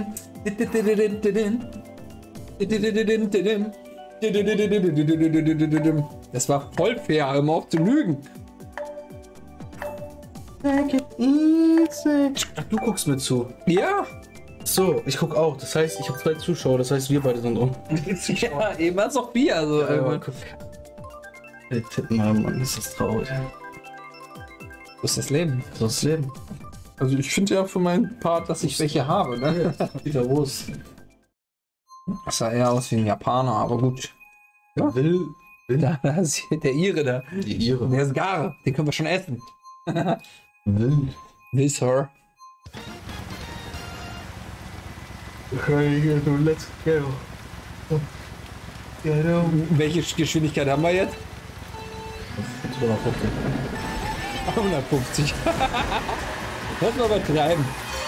S2: Das war voll fair, hör mal auf zu lügen.
S1: Take it easy. Ach, du guckst mir zu.
S2: Ja.
S1: So, ich guck auch. Das heißt, ich habe zwei Zuschauer. Das heißt, wir beide sind um.
S2: Ja, eben war es auch Bier. Also,
S1: Ja, aber guck. Die Titten haben, Mann, ist das traurig.
S2: so ist das Leben.
S1: So ist das Leben.
S2: Also ich finde ja für meinen Part, dass ich welche habe. Ne?
S1: Wieder Wurst.
S2: Das sah eher aus wie ein Japaner, aber gut.
S1: Ja. Will. Will.
S2: Da, da ist der Ire da.
S1: Die Ihre.
S2: Der ist gar. Den können wir schon essen.
S1: Will.
S2: Will, Sir.
S1: Okay, let's go. Go.
S2: Welche Geschwindigkeit haben wir jetzt? hundertfünfzig. Lass mal übertreiben.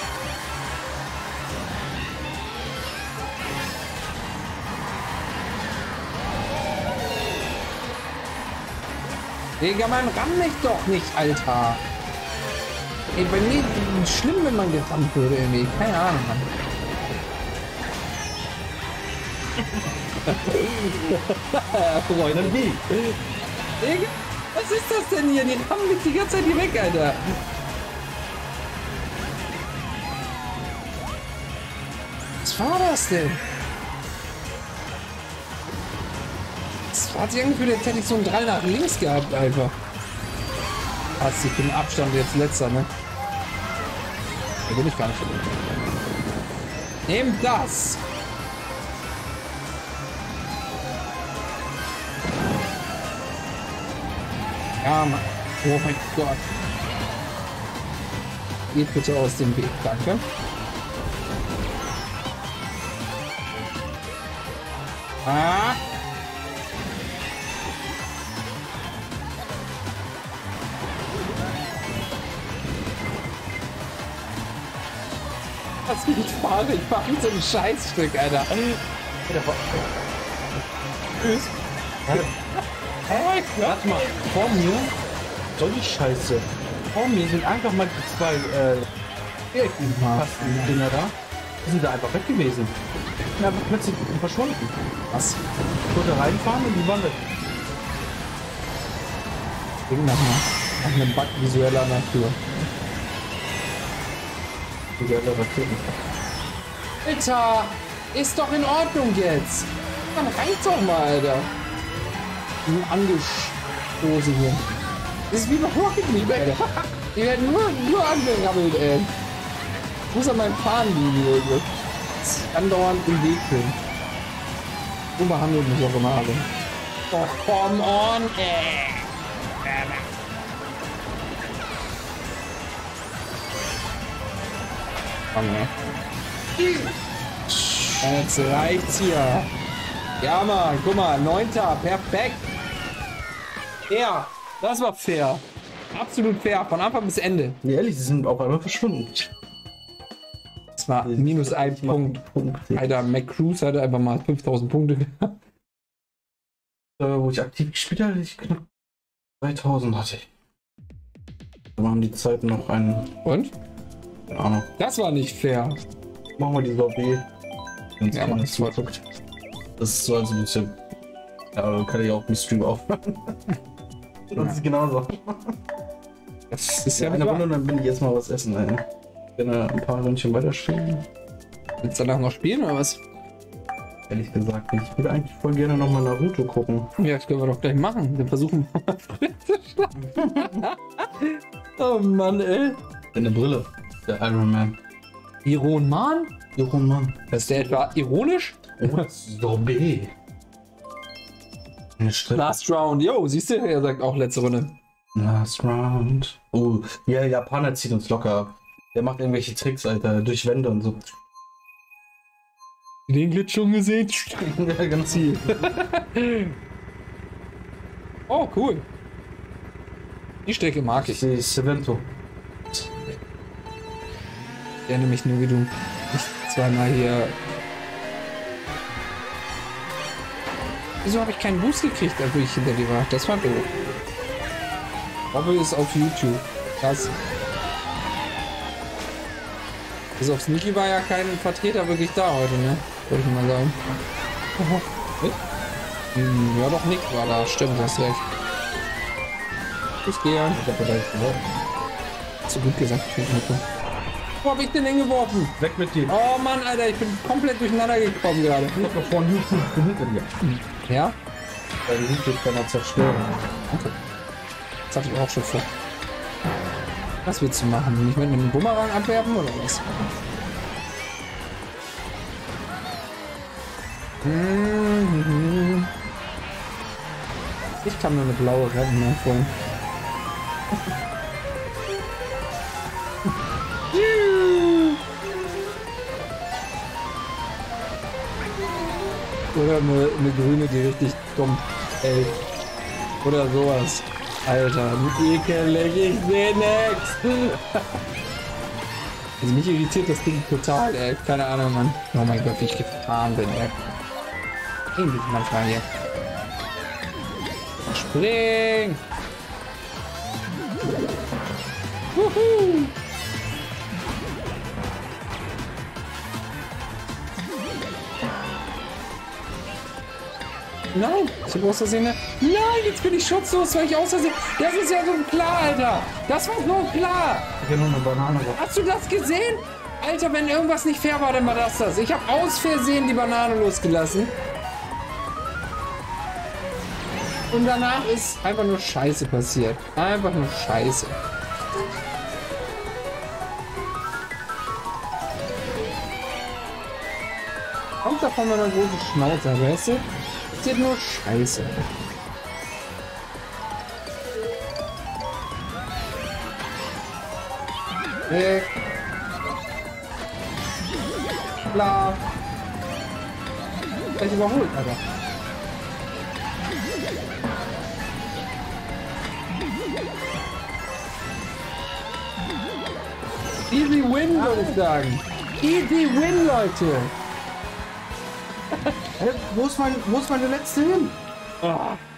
S2: Digga, man rammt mich doch nicht, Alter. Ey, bei mir ist es schlimm, wenn man gerammt würde irgendwie. Keine Ahnung, Mann. Freunde, wie? Digga, was ist das denn hier? Die rammen mich die ganze Zeit hier weg, Alter. Was war das denn? Das hat sich angefühlt, als hätte ich so einen drei nach links gehabt, einfach. Hast ich bin Abstand jetzt letzter, ne? Da bin ich gar nicht. Nehmt das! Ja, Mann. Oh mein Gott. Geht bitte aus dem Weg, danke. Ah! Was wie ich fahre? Ich fahre so ein Scheißstück, Alter. Tschüss.
S1: Hey, warte mal, vor mir, solche Scheiße. Vor mir sind einfach mal die zwei äh, Dinger da. Die sind da einfach weg gewesen. Die sind einfach plötzlich verschwunden.
S2: Was?
S1: Ich wollte reinfahren und die waren weg.
S2: Ding nach, nach einem Bug visueller Natur.
S1: Visuelle Raketen.
S2: Alter, ist doch in Ordnung jetzt. Dann reicht's doch mal, Alter. Die angestoßen hier. Das ist wie bei Rocket League, Alter. Die werden nur, nur angerammelt, ey. Ich muss an meinem Fahren liegen, Junge. Andauernd im Weg bin. So behandelt mich auch immer alle.
S3: Oh, come on, ey.
S2: Komm her. Jetzt reicht's hier. Ja, Mann, guck mal, neunter, perfekt. Ja, das war fair. Absolut fair, von Anfang bis Ende.
S1: Nee, ehrlich, sie sind auf einmal verschwunden.
S2: Das war minus ein Punkt. Alter, McCruise hatte einfach mal fünftausend Punkte gehabt.
S1: Äh, wo ich aktiv gespielt habe, ich knapp dreitausend hatte ich. Da waren die Zeiten noch einen.
S2: Und?
S1: Keine Ahnung.
S2: Das war nicht fair.
S1: Machen wir die Lobby. Wenn
S2: Ja,
S1: man
S2: Mann,
S1: das zuguckt. Das ist so, als würde ich. Ja, aber kann ich auch den Stream aufmachen. Das
S2: Ja.
S1: ist genauso.
S2: Das ist
S1: Ja,
S2: ja
S1: eine
S2: nicht
S1: Runde,
S2: wahr.
S1: dann bin ich jetzt mal was essen, ey. Ich will ein paar Ründchen weiterspielen.
S2: Willst du danach noch spielen oder was?
S1: Ehrlich gesagt nicht. Ich würde eigentlich voll gerne noch mal Naruto gucken.
S2: Ja, das können wir doch gleich machen. Dann versuchen wir mal früher zu schlafen. Oh Mann, ey.
S1: Eine Brille. Der Iron Man.
S2: Iron Man?
S1: Iron Man.
S2: Ist der etwa ironisch?
S1: Oh, Sorbet. Eine Strippe.
S2: Last Round. Jo, siehst du? Er sagt auch letzte Runde.
S1: Last Round. Oh, ja, Japaner zieht uns locker ab. Der macht irgendwelche Tricks, Alter, durch Wände und so.
S2: Den Glitch schon gesehen?
S1: Ja, ganz viel.
S2: Oh, cool. Die Strecke mag ich.
S1: Die Sevento.
S2: Der nämlich nur wie du nicht zweimal hier. Wieso habe ich keinen Boost gekriegt, als ich hinter dir war? Das war doof. Robbe ist auf YouTube. Krass. Bis auf Sneaky war ja kein Vertreter wirklich da heute, ne? Wollte ich mal sagen. Nick? Hm, ja, doch, Nick war da. Stimmt, du hast recht. Ich gehe ja.
S1: Ich hab da gleich gehört.
S2: Zu gut gesagt. Ich bin Nico. Wo hab ich den hingeworfen?
S1: Weg mit dir.
S2: Oh Mann, Alter, ich bin komplett durcheinander gekommen gerade.
S1: Ich hab noch vor YouTube hinter dir.
S2: Ja?
S1: Dein YouTube-Kanal zerstören.
S2: Okay. Das hatte ich auch schon vor. Was willst du machen? Mich mit einem Bumerang abwerfen oder was? Mhm. Ich kann nur eine blaue retten, mein Freund. Oder eine, eine grüne, die richtig dumm hält. Oder sowas. Alter, ekelig, ich seh nix. Also mich irritiert das Ding total, ey. Keine Ahnung, Mann. Oh mein Gott, wie ich gefahren bin, ey. Irgendwie manchmal hier. Spring! Wuhu! Nein, ich hab aus Versehen. Nein, jetzt bin ich schutzlos, weil ich aus Versehen. Das ist ja so klar, Alter. Das war so klar.
S1: Ich habe nur eine Banane.
S2: Hast du das gesehen? Alter, wenn irgendwas nicht fair war, dann war das das. Ich habe aus Versehen die Banane losgelassen. Und danach ist einfach nur Scheiße passiert. Einfach nur Scheiße. Kommt davon mal eine große Schnauze, weißt du? Passiert nur Scheiße. Weg. Klar. Gleich überholt, Alter. Easy win, würde ich sagen. Easy win, Leute.
S1: Hey, wo, ist mein, wo ist meine letzte hin?
S2: Oh.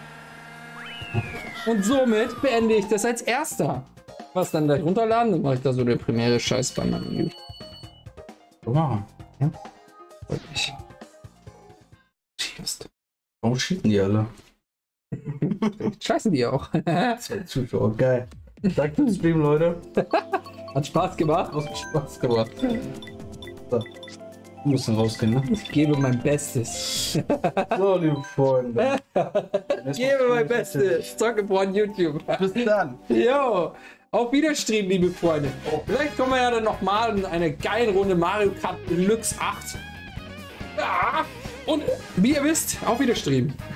S2: Und somit beende ich das als erster. Was dann gleich runterladen, dann mache ich da so eine primäre Scheißbahn an.
S1: Wow. Ja.
S2: Ich. Cheers.
S1: Warum cheaten die alle?
S2: Scheißen die auch.
S1: Zwei Zuschauer, geil. Danke fürs Stream, Leute.
S2: Hat Spaß gemacht.
S1: Hat Spaß gemacht. So. Wir müssen rausgehen, ne?
S2: Ich gebe mein Bestes.
S1: So, liebe Freunde.
S2: Ich gebe mein Bestes. Zocke von YouTube.
S1: Bis dann.
S2: Jo. Auf Wiederstream, liebe Freunde. Vielleicht kommen wir ja dann nochmal in eine geile Runde Mario Kart Deluxe acht. Ja. Und wie ihr wisst, auf Wiederstream.